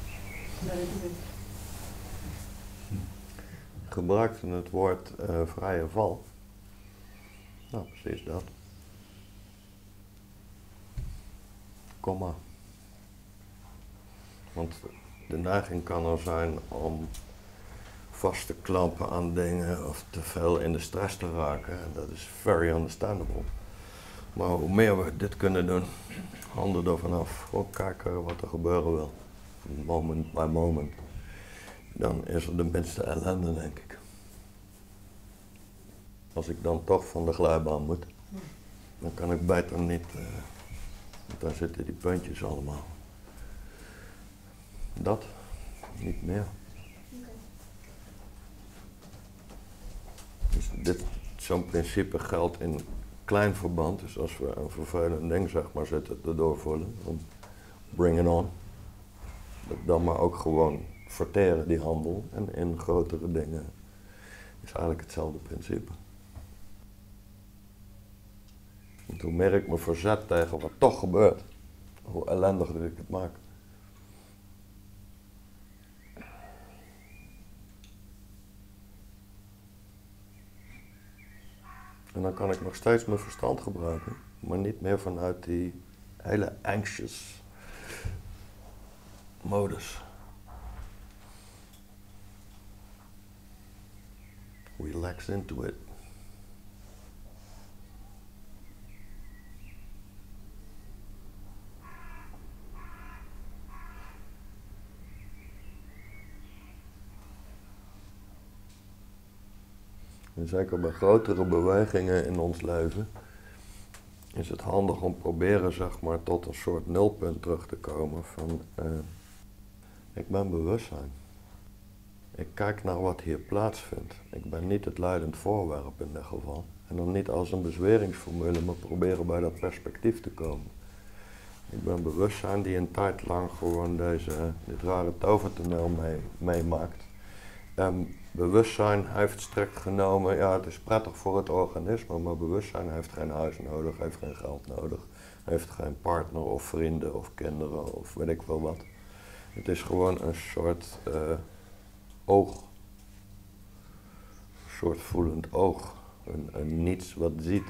Speaker 11: Let it rip.
Speaker 2: Gebruikte het woord uh, vrije val. Nou, precies dat. Komma. Want de neiging kan er zijn om vast te klampen aan dingen of te veel in de stress te raken. En dat is very understandable. Maar hoe meer we dit kunnen doen, handen ervan af, gewoon kijken wat er gebeuren wil. Moment by moment. Dan is er de minste ellende, denk ik. Als ik dan toch van de glijbaan moet, dan kan ik beter niet uh, Daar zitten die puntjes allemaal. Dat, niet meer. Dus dit, zo'n principe geldt in klein verband. Dus als we een vervelend ding zeg maar zitten te doorvoelen, dan bring it on. Dan maar ook gewoon verteren die handel. En in grotere dingen is eigenlijk hetzelfde principe. Want hoe meer ik me verzet tegen wat toch gebeurt, hoe ellendiger ik het maak. En dan kan ik nog steeds mijn verstand gebruiken, maar niet meer vanuit die hele anxious modus. Relax into it. En zeker bij grotere bewegingen in ons leven is het handig om proberen zeg maar tot een soort nulpunt terug te komen van uh, ik ben bewustzijn. Ik kijk naar wat hier plaatsvindt. Ik ben niet het leidend voorwerp in dit geval. En dan niet als een bezweringsformule, maar proberen bij dat perspectief te komen. Ik ben bewustzijn die een tijd lang gewoon deze, dit rare tovertoneel mee, meemaakt. En bewustzijn heeft strikt genomen, ja het is prettig voor het organisme, maar bewustzijn heeft geen huis nodig, heeft geen geld nodig, heeft geen partner of vrienden of kinderen of weet ik wel wat. Het is gewoon een soort uh, oog, een soort voelend oog, een, een niets wat ziet.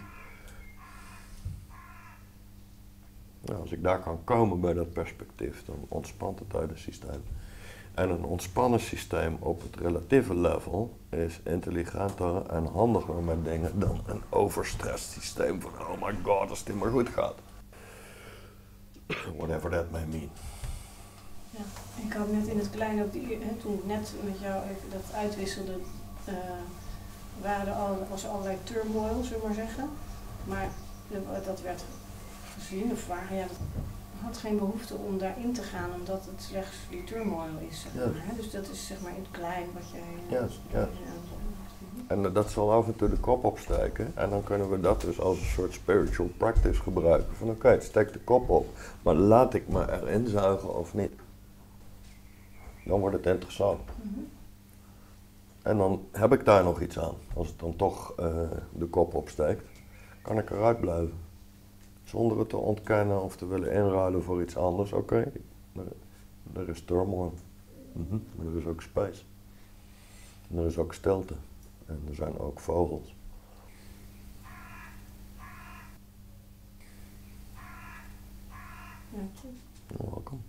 Speaker 2: Nou, als ik daar kan komen bij dat perspectief, dan ontspant het hele systeem. En een ontspannen systeem op het relatieve level is intelligenter en handiger met dingen dan een overstressed systeem van oh my god, als het maar goed gaat. Whatever that may mean.
Speaker 11: Ja, ik had net in het klein ook, die, hè, toen ik net met jou even dat uitwisselde, uh, waren er al, was er allerlei turmoil, zullen we maar zeggen. Maar dat werd gezien, of waar, ja, dat had geen behoefte om daarin te gaan, omdat het slechts die turmoil is, zeg maar. Ja. Hè? Dus dat is zeg maar in het klein wat jij...
Speaker 2: Ja, ja. En dat zal af en toe de kop opsteken en dan kunnen we dat dus als een soort spiritual practice gebruiken. Van oké, okay, het steekt de kop op, maar laat ik me erin zuigen of niet. Dan wordt het interessant. Mm-hmm. En dan heb ik daar nog iets aan. Als het dan toch uh, de kop opsteekt, kan ik eruit blijven. Zonder het te ontkennen of te willen inruilen voor iets anders. Oké, okay, er, er is turmoil. Mm-hmm. Maar er is ook space. En er is ook stilte. En er zijn ook vogels.
Speaker 11: Ja,
Speaker 2: You're welcome.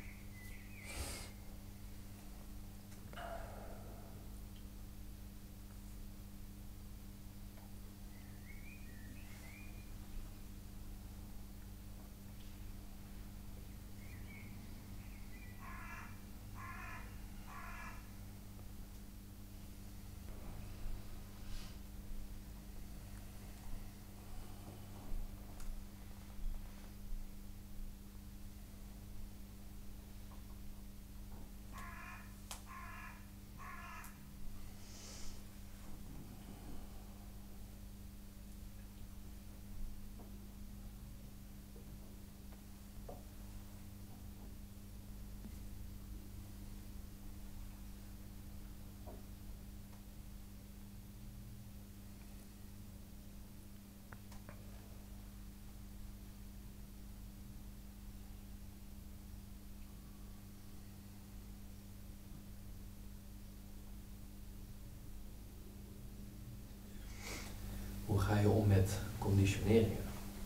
Speaker 12: Hoe ga je om met conditioneringen?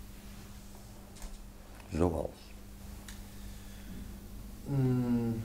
Speaker 2: Zoals?
Speaker 12: Mm,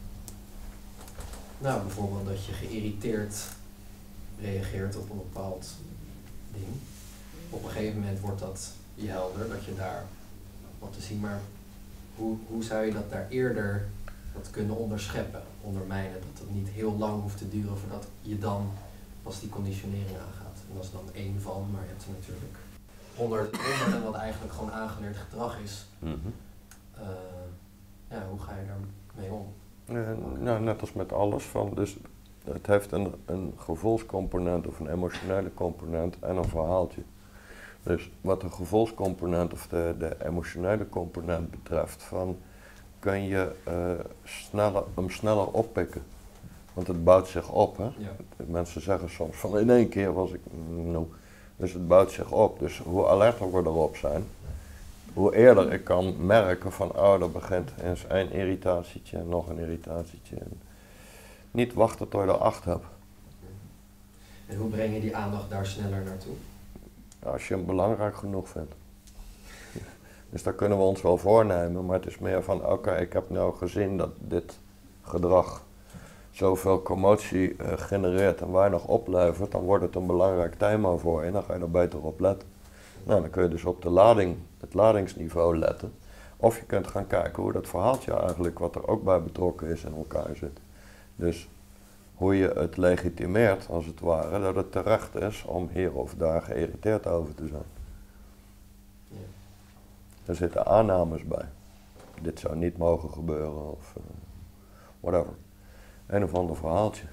Speaker 12: nou, bijvoorbeeld dat je geïrriteerd reageert op een bepaald ding. Op een gegeven moment wordt dat je helder, dat je daar wat te zien, maar hoe, hoe zou je dat daar eerder wat kunnen onderscheppen, ondermijnen, dat het niet heel lang hoeft te duren voordat je dan pas die conditionering aangaat. En dat is dan één van, maar je hebt er natuurlijk onder, onder wat eigenlijk gewoon aangeleerd gedrag is.
Speaker 2: Mm-hmm.
Speaker 12: Uh, ja, hoe ga je daarmee om?
Speaker 2: Uh, nou, net als met alles. Van, dus het heeft een, een gevoelscomponent of een emotionele component en een verhaaltje. Dus wat de gevoelscomponent of de, de emotionele component betreft, van, kun je uh, sneller, hem sneller oppikken. Want het bouwt zich op. Hè?
Speaker 12: Ja.
Speaker 2: Mensen zeggen soms van in één keer was ik... No. Dus het bouwt zich op. Dus hoe alerter we erop zijn, hoe eerder ik kan merken van oh, er begint eens één irritatietje en nog een irritatietje. En niet wachten tot je er acht hebt.
Speaker 12: En hoe breng je die aandacht daar sneller naartoe?
Speaker 2: Als je hem belangrijk genoeg vindt. Dus daar kunnen we ons wel voornemen, maar het is meer van oké, okay, ik heb nou gezien dat dit gedrag zoveel commotie uh, genereert en weinig oplevert, dan wordt het een belangrijk thema voor je en dan ga je er beter op letten. Nou, dan kun je dus op de lading, het ladingsniveau letten. Of je kunt gaan kijken hoe dat verhaaltje eigenlijk, wat er ook bij betrokken is, in elkaar zit. Dus hoe je het legitimeert, als het ware, dat het terecht is om hier of daar geïrriteerd over te zijn.
Speaker 12: Ja.
Speaker 2: Er zitten aannames bij. Dit zou niet mogen gebeuren of uh, whatever. Een of ander verhaaltje.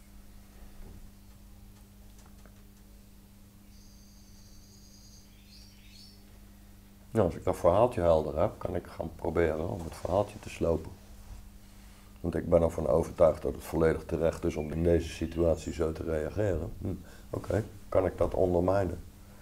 Speaker 2: Nou, als ik dat verhaaltje helder heb, kan ik gaan proberen om het verhaaltje te slopen. Want ik ben ervan overtuigd dat het volledig terecht is om in deze situatie zo te reageren. Hm, Oké, okay. Kan ik dat ondermijnen?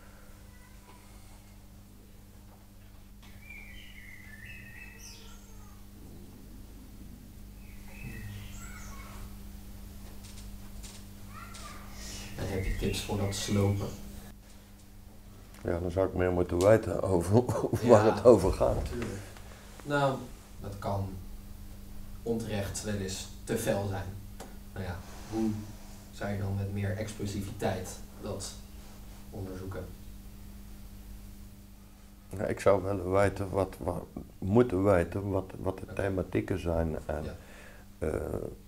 Speaker 12: En heb je tips voor dat slopen?
Speaker 2: Ja, dan zou ik meer moeten weten over
Speaker 12: Ja,
Speaker 2: waar het over gaat.
Speaker 12: Natuurlijk. Nou, dat kan onterecht wel eens te fel zijn. Nou ja, hoe zou je dan met meer explosiviteit dat onderzoeken?
Speaker 2: Ja, ik zou willen weten wat, wat moeten weten wat, wat de thematieken zijn en
Speaker 12: Ja.
Speaker 2: uh,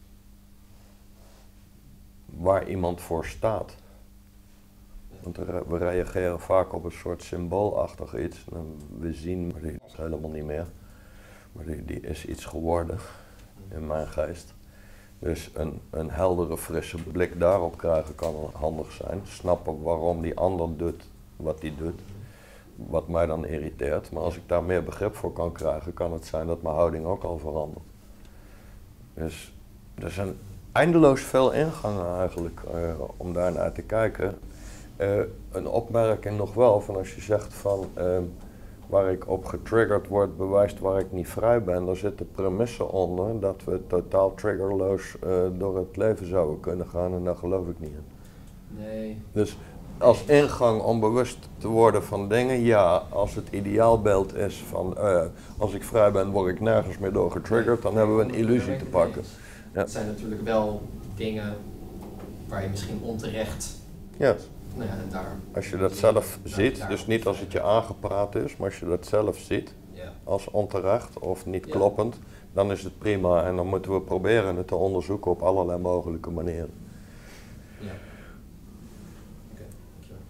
Speaker 2: waar iemand voor staat. Want er, we reageren vaak op een soort symboolachtig iets. En we zien, maar die is helemaal niet meer. Maar die, die is iets geworden in mijn geest. Dus een, een heldere, frisse blik daarop krijgen kan handig zijn. Snappen waarom die ander doet wat hij doet. Wat mij dan irriteert. Maar als ik daar meer begrip voor kan krijgen, kan het zijn dat mijn houding ook al verandert. Dus er zijn eindeloos veel ingangen eigenlijk uh, om daar naar te kijken. Uh, een opmerking nog wel, van als je zegt van uh, waar ik op getriggerd word bewijst waar ik niet vrij ben, daar zit de premisse onder dat we totaal triggerloos uh, door het leven zouden kunnen gaan en daar geloof ik niet in.
Speaker 12: Nee.
Speaker 2: Dus als ingang om bewust te worden van dingen, ja, als het ideaalbeeld is van uh, als ik vrij ben word ik nergens meer door getriggerd, dan hebben we een illusie te pakken. Ja.
Speaker 12: Het zijn natuurlijk wel dingen waar je misschien onterecht...
Speaker 2: Ja.
Speaker 12: Nou ja, en daar
Speaker 2: als je dat zelf ziet, dus niet als het je aangepraat is, maar als je dat zelf ziet,
Speaker 12: ja. Als
Speaker 2: onterecht of niet
Speaker 12: ja.
Speaker 2: kloppend, dan is het prima en dan moeten we proberen het te onderzoeken op allerlei mogelijke manieren.
Speaker 12: Ja. Oké, dankjewel.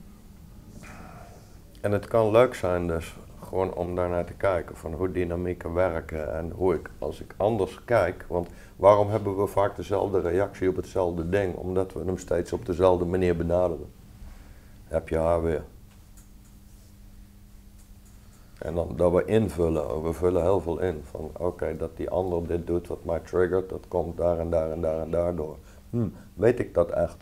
Speaker 2: En het kan leuk zijn dus, gewoon om daarnaar te kijken, van hoe dynamieken werken en hoe ik, als ik anders kijk, want waarom hebben we vaak dezelfde reactie op hetzelfde ding? Omdat we hem steeds op dezelfde manier benaderen. Heb je haar weer. En dan dat we invullen, we vullen heel veel in. Van oké, okay, dat die ander dit doet wat mij triggert, dat komt daar en daar en daar en daardoor. Hm, weet ik dat echt?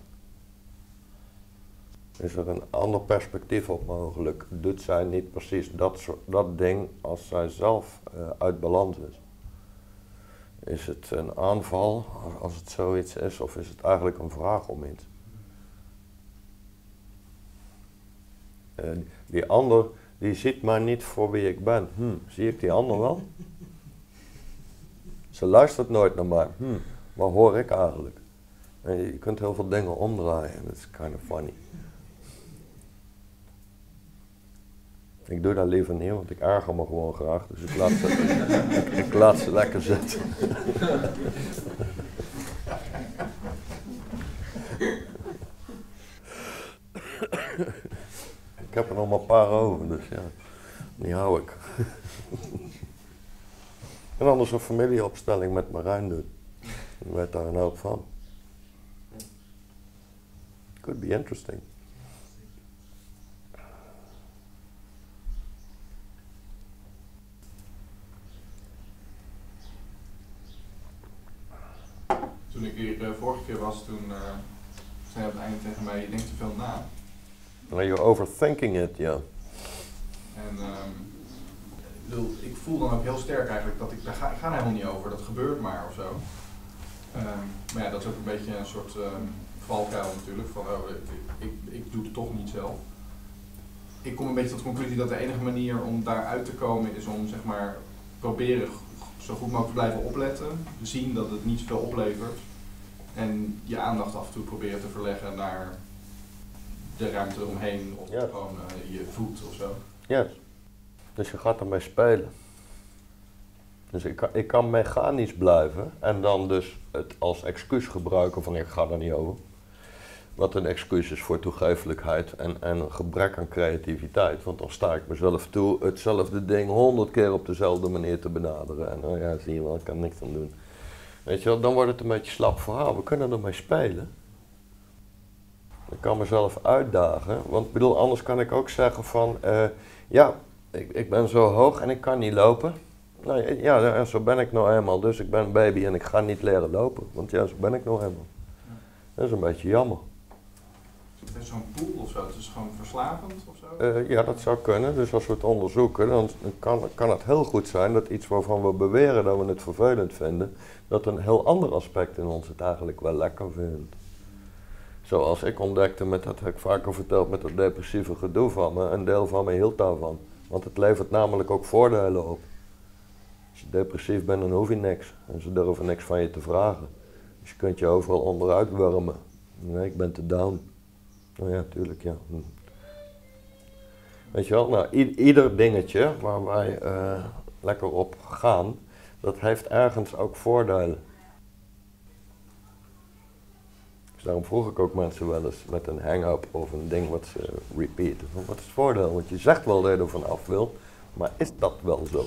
Speaker 2: Is er een ander perspectief op mogelijk? Doet zij niet precies dat, soort, dat ding als zij zelf uh, uit balans is? Is het een aanval als het zoiets is, of is het eigenlijk een vraag om iets? Uh, die ander, die ziet mij niet voor wie ik ben. Hm, zie ik die ander wel? Ze luistert nooit naar mij. Hm, wat hoor ik eigenlijk? En je kunt heel veel dingen omdraaien. Dat is kind of funny. Ik doe dat liever niet, want ik erger me gewoon graag. Dus ik laat ze, ik, ik laat ze lekker zitten. Ik heb er nog maar een paar over, dus ja, die hou ik. En anders een familieopstelling met Marijn doen. Ik weet daar een hoop van. Could be interesting.
Speaker 6: Toen ik hier uh, vorige keer was, toen uh, zei hij op het einde tegen mij, je denkt te veel na.
Speaker 2: Well, you're overthinking it, ja. Yeah.
Speaker 6: En um, ik, bedoel, ik voel dan ook heel sterk eigenlijk dat ik, daar ga, ik ga helemaal niet over, dat gebeurt maar of zo. Um, maar ja, dat is ook een beetje een soort um, valkuil natuurlijk, van oh, ik, ik, ik doe het toch niet zelf. Ik kom een beetje tot de conclusie dat de enige manier om daaruit te komen is om zeg maar proberen zo goed mogelijk te blijven opletten, zien dat het niet zoveel oplevert en je aandacht af en toe proberen te verleggen naar de ruimte eromheen of yes. gewoon uh, je voet of zo.
Speaker 2: Ja, yes. Dus je gaat ermee spelen. Dus ik kan, ik kan mechanisch blijven en dan dus het als excuus gebruiken van ik ga er niet over. Wat een excuus is voor toegeeflijkheid en, en een gebrek aan creativiteit. Want dan sta ik mezelf toe hetzelfde ding honderd keer op dezelfde manier te benaderen. En oh ja, zie je wel, ik kan niks aan doen. Weet je wel, dan wordt het een beetje slap verhaal. We kunnen ermee spelen. Ik kan mezelf uitdagen. Want ik bedoel, anders kan ik ook zeggen van, uh, ja, ik, ik ben zo hoog en ik kan niet lopen. Nou ja, zo ben ik nou eenmaal. Dus ik ben een baby en ik ga niet leren lopen. Want ja, zo ben ik nou eenmaal. Dat is een beetje jammer.
Speaker 6: Het is zo'n pool of zo, het is gewoon verslavend of zo?
Speaker 2: Uh, ja, dat zou kunnen. Dus als we het onderzoeken, dan kan, kan het heel goed zijn dat iets waarvan we beweren dat we het vervelend vinden, dat een heel ander aspect in ons het eigenlijk wel lekker vindt. Zoals ik ontdekte, met dat heb ik vaker verteld, met dat depressieve gedoe van me, een deel van me hield daarvan. Want het levert namelijk ook voordelen op. Als je depressief bent, dan hoef je niks. En ze durven niks van je te vragen. Dus je kunt je overal onderuit wurmen. Nee, ik ben te down. Nou ja, tuurlijk, ja. Hm. Weet je wel, nou, i- ieder dingetje waar wij uh, lekker op gaan, dat heeft ergens ook voordelen. Dus daarom vroeg ik ook mensen wel eens met een hang-up of een ding wat ze repeaten. Wat is het voordeel? Want je zegt wel dat je er van af wil, maar is dat wel zo?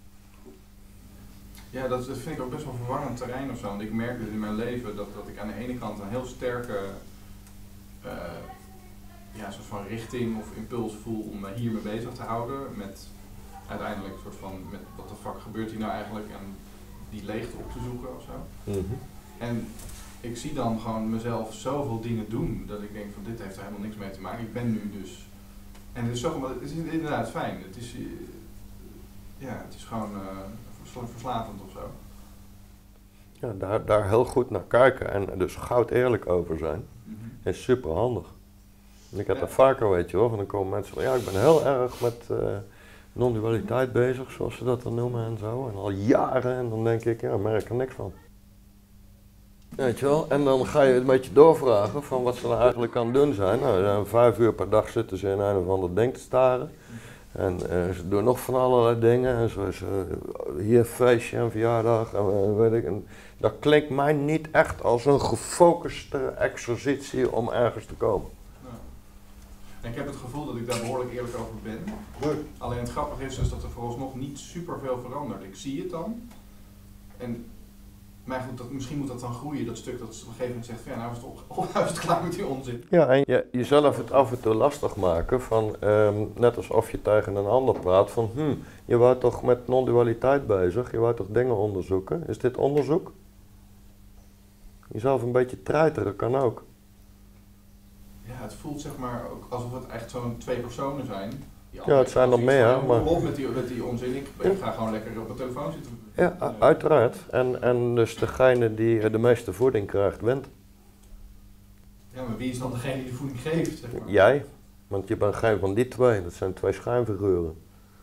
Speaker 6: Ja, dat, dat vind ik ook best wel een verwarrend terrein of zo. Want ik merk dus in mijn leven dat, dat ik aan de ene kant een heel sterke uh, ja, soort van richting of impuls voel om me hiermee bezig te houden. Met uiteindelijk een soort van, met wat de fuck gebeurt hier nou eigenlijk en die leegte op te zoeken of zo.
Speaker 2: Mm-hmm.
Speaker 6: En ik zie dan gewoon mezelf zoveel dingen doen dat ik denk van dit heeft er helemaal niks mee te maken. Ik ben nu dus. En het is, zo, het is inderdaad fijn. Het is, ja, het is gewoon uh, verslavend of zo.
Speaker 2: Ja, daar, daar heel goed naar kijken en dus goud eerlijk over zijn, mm-hmm. is super handig. Ik heb ja. dat vaker, weet je wel, van dan komen mensen van ja, ik ben heel erg met uh, non-dualiteit bezig, zoals ze dat dan noemen en zo. En al jaren en dan denk ik, ja, daar merk ik er niks van. Weet je wel, en dan ga je een beetje doorvragen van wat ze nou eigenlijk aan het doen zijn. Nou, dan vijf uur per dag zitten ze in een of ander ding te staren. En uh, ze doen nog van allerlei dingen. En zo is uh, hier feestje en verjaardag en uh, weet ik. En dat klinkt mij niet echt als een gefocuste exercitie om ergens te komen.
Speaker 6: Nou. En ik heb het gevoel dat ik daar behoorlijk eerlijk over ben.
Speaker 2: Nee.
Speaker 6: Alleen het grappige is dus dat er vooralsnog niet super veel verandert. Ik zie het dan. En maar goed, dat, misschien moet dat dan groeien, dat stuk dat op een gegeven moment zegt van ja, nou is het, op, nou is het klaar met die onzin.
Speaker 2: Ja, en je, jezelf het af en toe lastig maken van, um, net alsof je tegen een ander praat van, hm, je wou toch met non-dualiteit bezig, je wou toch dingen onderzoeken, is dit onderzoek? Jezelf een beetje treiteren kan ook.
Speaker 6: Ja, het voelt zeg maar ook alsof het echt zo'n twee personen zijn.
Speaker 2: Ja, het zijn er meer, maar...
Speaker 6: Op met die, met die onzin, ik, ik ga gewoon lekker op de telefoon zitten.
Speaker 2: Ja, uh, uiteraard. En, en dus degene die de meeste voeding krijgt, wint.
Speaker 6: Ja, maar wie is dan degene die de voeding geeft, zeg maar?
Speaker 2: Jij, want je bent geen van die twee, dat zijn twee schijnfiguren.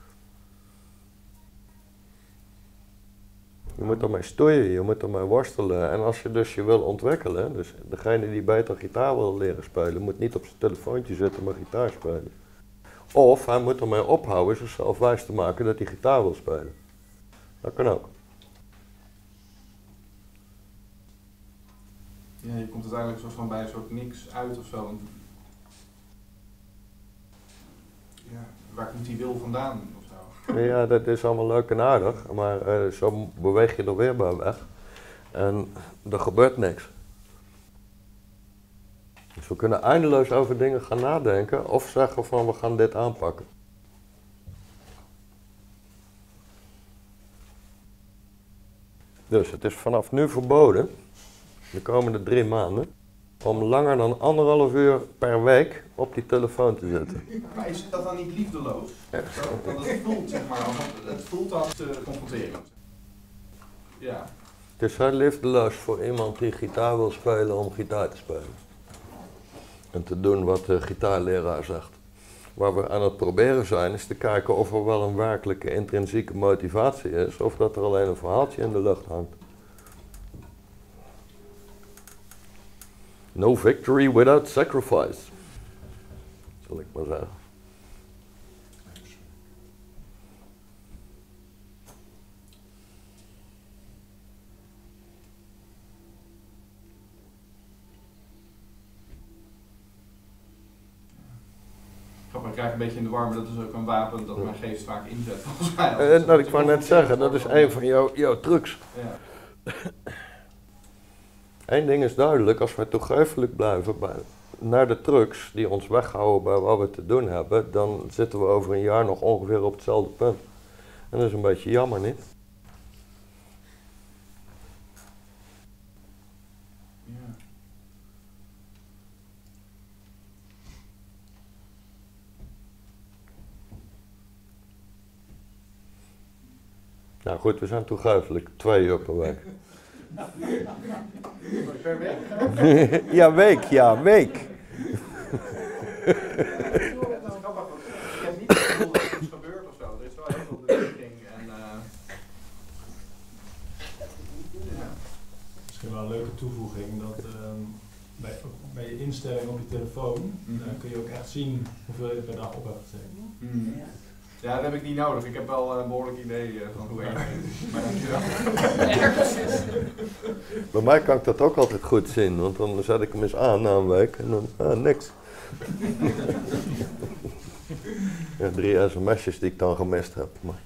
Speaker 2: Je moet ermee stoeien, je moet ermee worstelen. En als je dus je wil ontwikkelen, dus degene die beter gitaar wil leren spelen, moet niet op zijn telefoontje zitten, maar gitaar spelen. Of hij moet ermee ophouden zichzelf wijs te maken dat hij gitaar wil spelen. Dat kan ook.
Speaker 6: Ja, je komt uiteindelijk soort van bij een soort niks uit of zo. ja, waar komt die wil vandaan of zo?
Speaker 2: Ja, dat is allemaal leuk en aardig, maar uh, zo beweeg je er weer bij weg. En er gebeurt niks. Dus we kunnen eindeloos over dingen gaan nadenken of zeggen van we gaan dit aanpakken. Dus het is vanaf nu verboden, de komende drie maanden, om langer dan anderhalf uur per week op die telefoon te zitten.
Speaker 6: Maar is dat dan niet liefdeloos? Ja. Zo? Want het voelt, zeg maar, het voelt als te confronterend. Ja.
Speaker 2: Het is heel liefdeloos voor iemand die gitaar wil spelen om gitaar te spelen. En te doen wat de gitaarleraar zegt. Waar we aan het proberen zijn is te kijken of er wel een werkelijke intrinsieke motivatie is, of dat er alleen een verhaaltje in de lucht hangt. No victory without sacrifice, zal ik maar zeggen.
Speaker 6: Ik krijg een beetje in de war, maar dat is ook een wapen dat mijn geest vaak inzet, volgens mij.
Speaker 2: Uh, nou, ik wou net zeggen, dat is een van jouw, jouw trucs.
Speaker 6: Ja.
Speaker 2: Eén ding is duidelijk, als wij toegeeflijk blijven bij, naar de trucs die ons weghouden bij wat we te doen hebben, dan zitten we over een jaar nog ongeveer op hetzelfde punt. En dat is een beetje jammer, niet?
Speaker 6: Ja.
Speaker 2: Nou goed, we zijn toegeeflijk. Twee uur per week.
Speaker 6: Per week?
Speaker 2: Ja, week, ja, week.
Speaker 6: Ja, dat is grappig, want ik heb niet het gevoel dat er iets gebeurt of zo. Er is wel heel veel beweging en... Uh... Ja.
Speaker 7: Misschien wel een leuke toevoeging dat um, bij, bij je instelling op je telefoon mm-hmm. uh, kun je ook echt zien hoeveel je per dag op hebt gezeten.
Speaker 6: Mm. Ja, dat heb ik niet nodig. Ik heb wel een uh, behoorlijk idee uh, van hoe erg het is. Maar dankjewel.
Speaker 2: Bij mij kan ik dat ook altijd goed zien, want dan zet ik hem eens aan na een week en dan, ah, niks. Ja, drie sms'jes die ik dan gemist heb. Maar.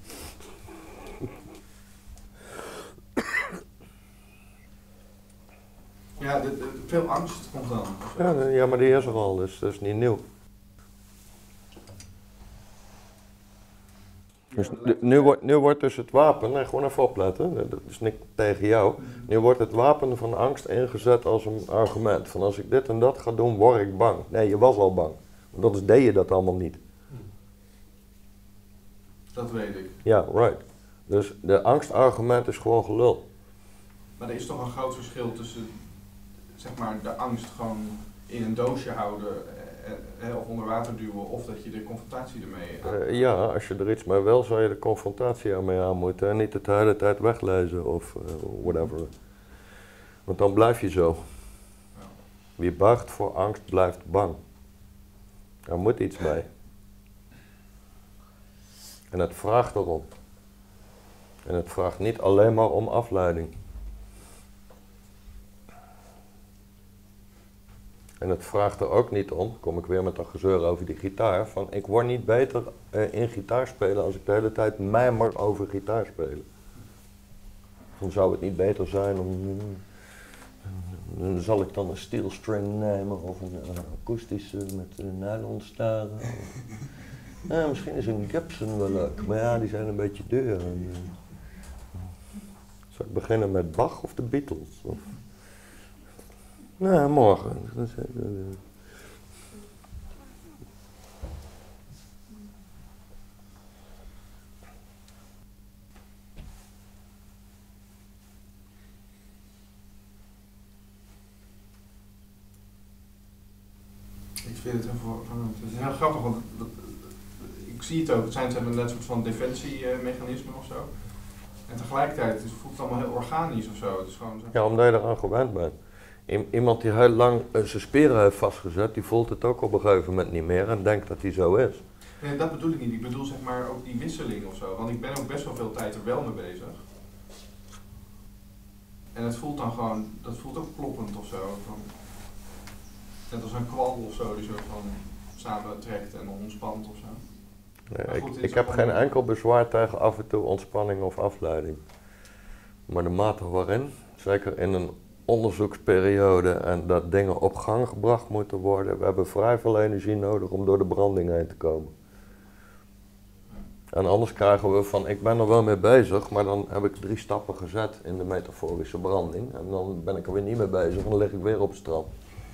Speaker 6: Ja, de, de, veel angst komt dan.
Speaker 2: Ja, ja, maar die is er al, dus dat is niet nieuw. Dus nu, wordt, nu wordt dus het wapen, nee, gewoon even opletten, dat is niet tegen jou. Nu wordt het wapen van angst ingezet als een argument. Van als ik dit en dat ga doen, word ik bang. Nee, je was al bang. Want anders deed je dat allemaal niet.
Speaker 6: Dat weet ik.
Speaker 2: Ja, right. Dus de angstargument is gewoon gelul.
Speaker 6: Maar er is toch een groot verschil tussen, zeg maar, de angst gewoon in een doosje houden eh, of onder water duwen, of dat je de confrontatie ermee aan...
Speaker 2: Uh, ja, als je er iets mee wil, zou je de confrontatie ermee aan moeten en niet de hele tijd weglezen of uh, whatever. Want dan blijf je zo.
Speaker 6: Ja.
Speaker 2: Wie buigt voor angst, blijft bang. Daar moet iets mee. En het vraagt erom. En het vraagt niet alleen maar om afleiding. En het vraagt er ook niet om, kom ik weer met dat gezeur over die gitaar, van ik word niet beter uh, in gitaar spelen als ik de hele tijd mijmer over gitaar spelen. Dan zou het niet beter zijn om, uh, zal ik dan een steel string nemen of een uh, akoestische met een nylon staren. Ja, misschien is een Gibson wel leuk, maar ja, die zijn een beetje duur. En, uh, zal ik beginnen met Bach of de Beatles? Of? Nou, morgen.
Speaker 6: Ik vind het, heel, het is heel grappig, want dat, ik zie het ook. Het zijn het hebben net een soort van defensiemechanismen of zo. En tegelijkertijd het voelt het allemaal heel organisch of zo. Het is gewoon zo.
Speaker 2: Ja, omdat je eraan gewend bent. Iemand die heel lang uh, zijn spieren heeft vastgezet, die voelt het ook op een gegeven moment niet meer en denkt dat hij zo is.
Speaker 6: Nee, dat bedoel ik niet. Ik bedoel zeg maar ook die wisseling of zo. Want ik ben ook best wel veel tijd er wel mee bezig. En het voelt dan gewoon, dat voelt ook kloppend of zo. Van, net als een kwal of zo die soort van samentrekt en ontspant of zo.
Speaker 2: Nee,
Speaker 6: Maar
Speaker 2: ik,
Speaker 6: goed, het
Speaker 2: ik
Speaker 6: is
Speaker 2: heb
Speaker 6: ook
Speaker 2: geen
Speaker 6: wel-
Speaker 2: enkel bezwaar tegen af en toe ontspanning of afleiding. Maar de mate waarin, zeker in een onderzoeksperiode en dat dingen op gang gebracht moeten worden, we hebben vrij veel energie nodig om door de branding heen te komen. En anders krijgen we van, ik ben er wel mee bezig, maar dan heb ik drie stappen gezet in de metaforische branding. En dan ben ik er weer niet mee bezig en dan lig ik weer op het strand.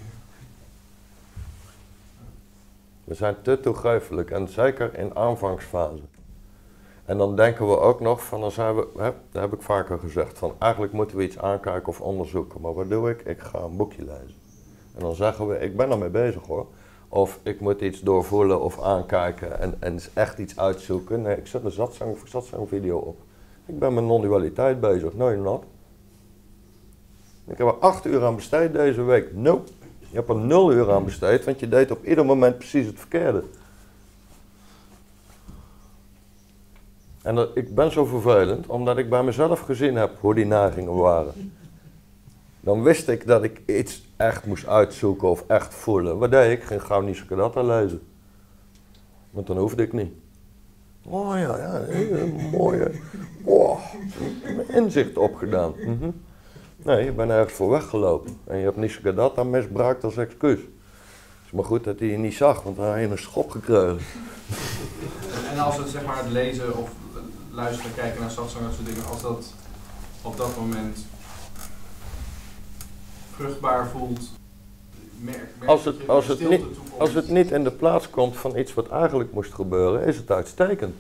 Speaker 2: We zijn te toegeeflijk en zeker in aanvangsfase. En dan denken we ook nog van, dan zijn we, hè, dat heb ik vaker gezegd, van eigenlijk moeten we iets aankijken of onderzoeken. Maar wat doe ik? Ik ga een boekje lezen. En dan zeggen we, ik ben ermee bezig hoor. Of ik moet iets doorvoelen of aankijken en, en echt iets uitzoeken. Nee, ik zet een satsang, satsang-video op. Ik ben met non-dualiteit bezig. No, you're not. Ik heb er acht uur aan besteed deze week. Nope. Je hebt er nul uur aan besteed, want je deed op ieder moment precies het verkeerde. En dat, ik ben zo vervelend, omdat ik bij mezelf gezien heb hoe die neigingen waren. Dan wist ik dat ik iets echt moest uitzoeken of echt voelen. Wat deed ik? Ik ging gauw Nisargadatta lezen. Want dan hoefde ik niet. Oh ja, ja, een mooie. Oh, inzicht opgedaan. Mm-hmm. Nee, je bent ergens voor weggelopen. En je hebt Nisargadatta misbruikt als excuus. Het is maar goed dat hij je niet zag, want dan had je een schop gekregen.
Speaker 6: En als het zeg maar het lezen of luisteren, kijken naar satsang, dat soort dingen, als dat op dat moment vruchtbaar voelt, merk, merk
Speaker 2: Als
Speaker 6: dat
Speaker 2: het,
Speaker 6: je
Speaker 2: als,
Speaker 6: de
Speaker 2: het
Speaker 6: stilte
Speaker 2: niet,
Speaker 6: toekomt.
Speaker 2: als het niet in de plaats komt van iets wat eigenlijk moest gebeuren, is het uitstekend.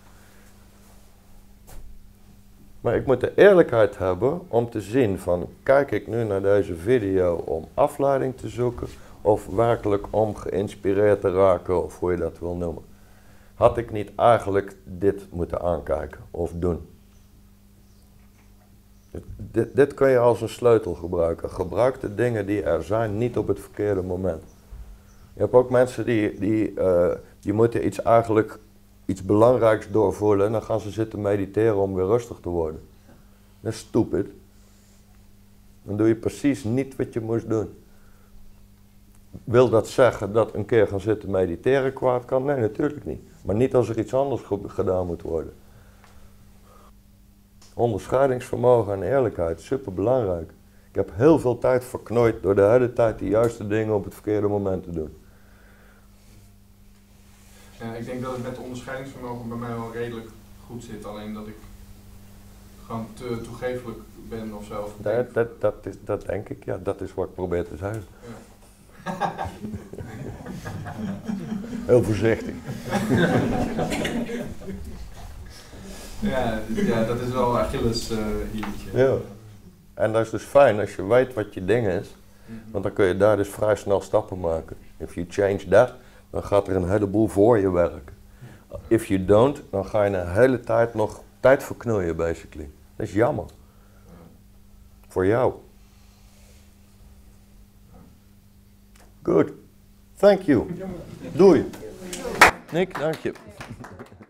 Speaker 2: Maar ik moet de eerlijkheid hebben om te zien van, kijk ik nu naar deze video om afleiding te zoeken of werkelijk om geïnspireerd te raken of hoe je dat wil noemen. Had ik niet eigenlijk dit moeten aankijken of doen? Dit, dit kun je als een sleutel gebruiken. Gebruik de dingen die er zijn niet op het verkeerde moment. Je hebt ook mensen die, die, uh, die moeten iets eigenlijk iets belangrijks doorvoelen en dan gaan ze zitten mediteren om weer rustig te worden. Dat is stupid. Dan doe je precies niet wat je moest doen. Wil dat zeggen dat een keer gaan zitten mediteren kwaad kan? Nee, natuurlijk niet. Maar niet als er iets anders gedaan moet worden. Onderscheidingsvermogen en eerlijkheid, super belangrijk. Ik heb heel veel tijd verknooid door de hele tijd de juiste dingen op het verkeerde moment te doen.
Speaker 6: Ja, ik denk dat het met onderscheidingsvermogen bij mij wel redelijk goed zit, alleen dat ik gewoon te toegeeflijk ben of zo.
Speaker 2: Dat, dat, dat, is, dat denk ik, ja, dat is wat ik probeer te zeggen.
Speaker 6: Ja.
Speaker 2: Heel voorzichtig.
Speaker 6: Ja, ja, dat is wel Achilles uh, hieltje.
Speaker 2: Ja. En dat is dus fijn als je weet wat je ding is, mm-hmm. Want dan kun je daar dus vrij snel stappen maken. If you change that, dan gaat er een heleboel voor je werken. If you don't, dan ga je een hele tijd nog tijd verknoeien, basically. Dat is jammer. Voor jou. Good. Thank you. Doei. Nick, dank je.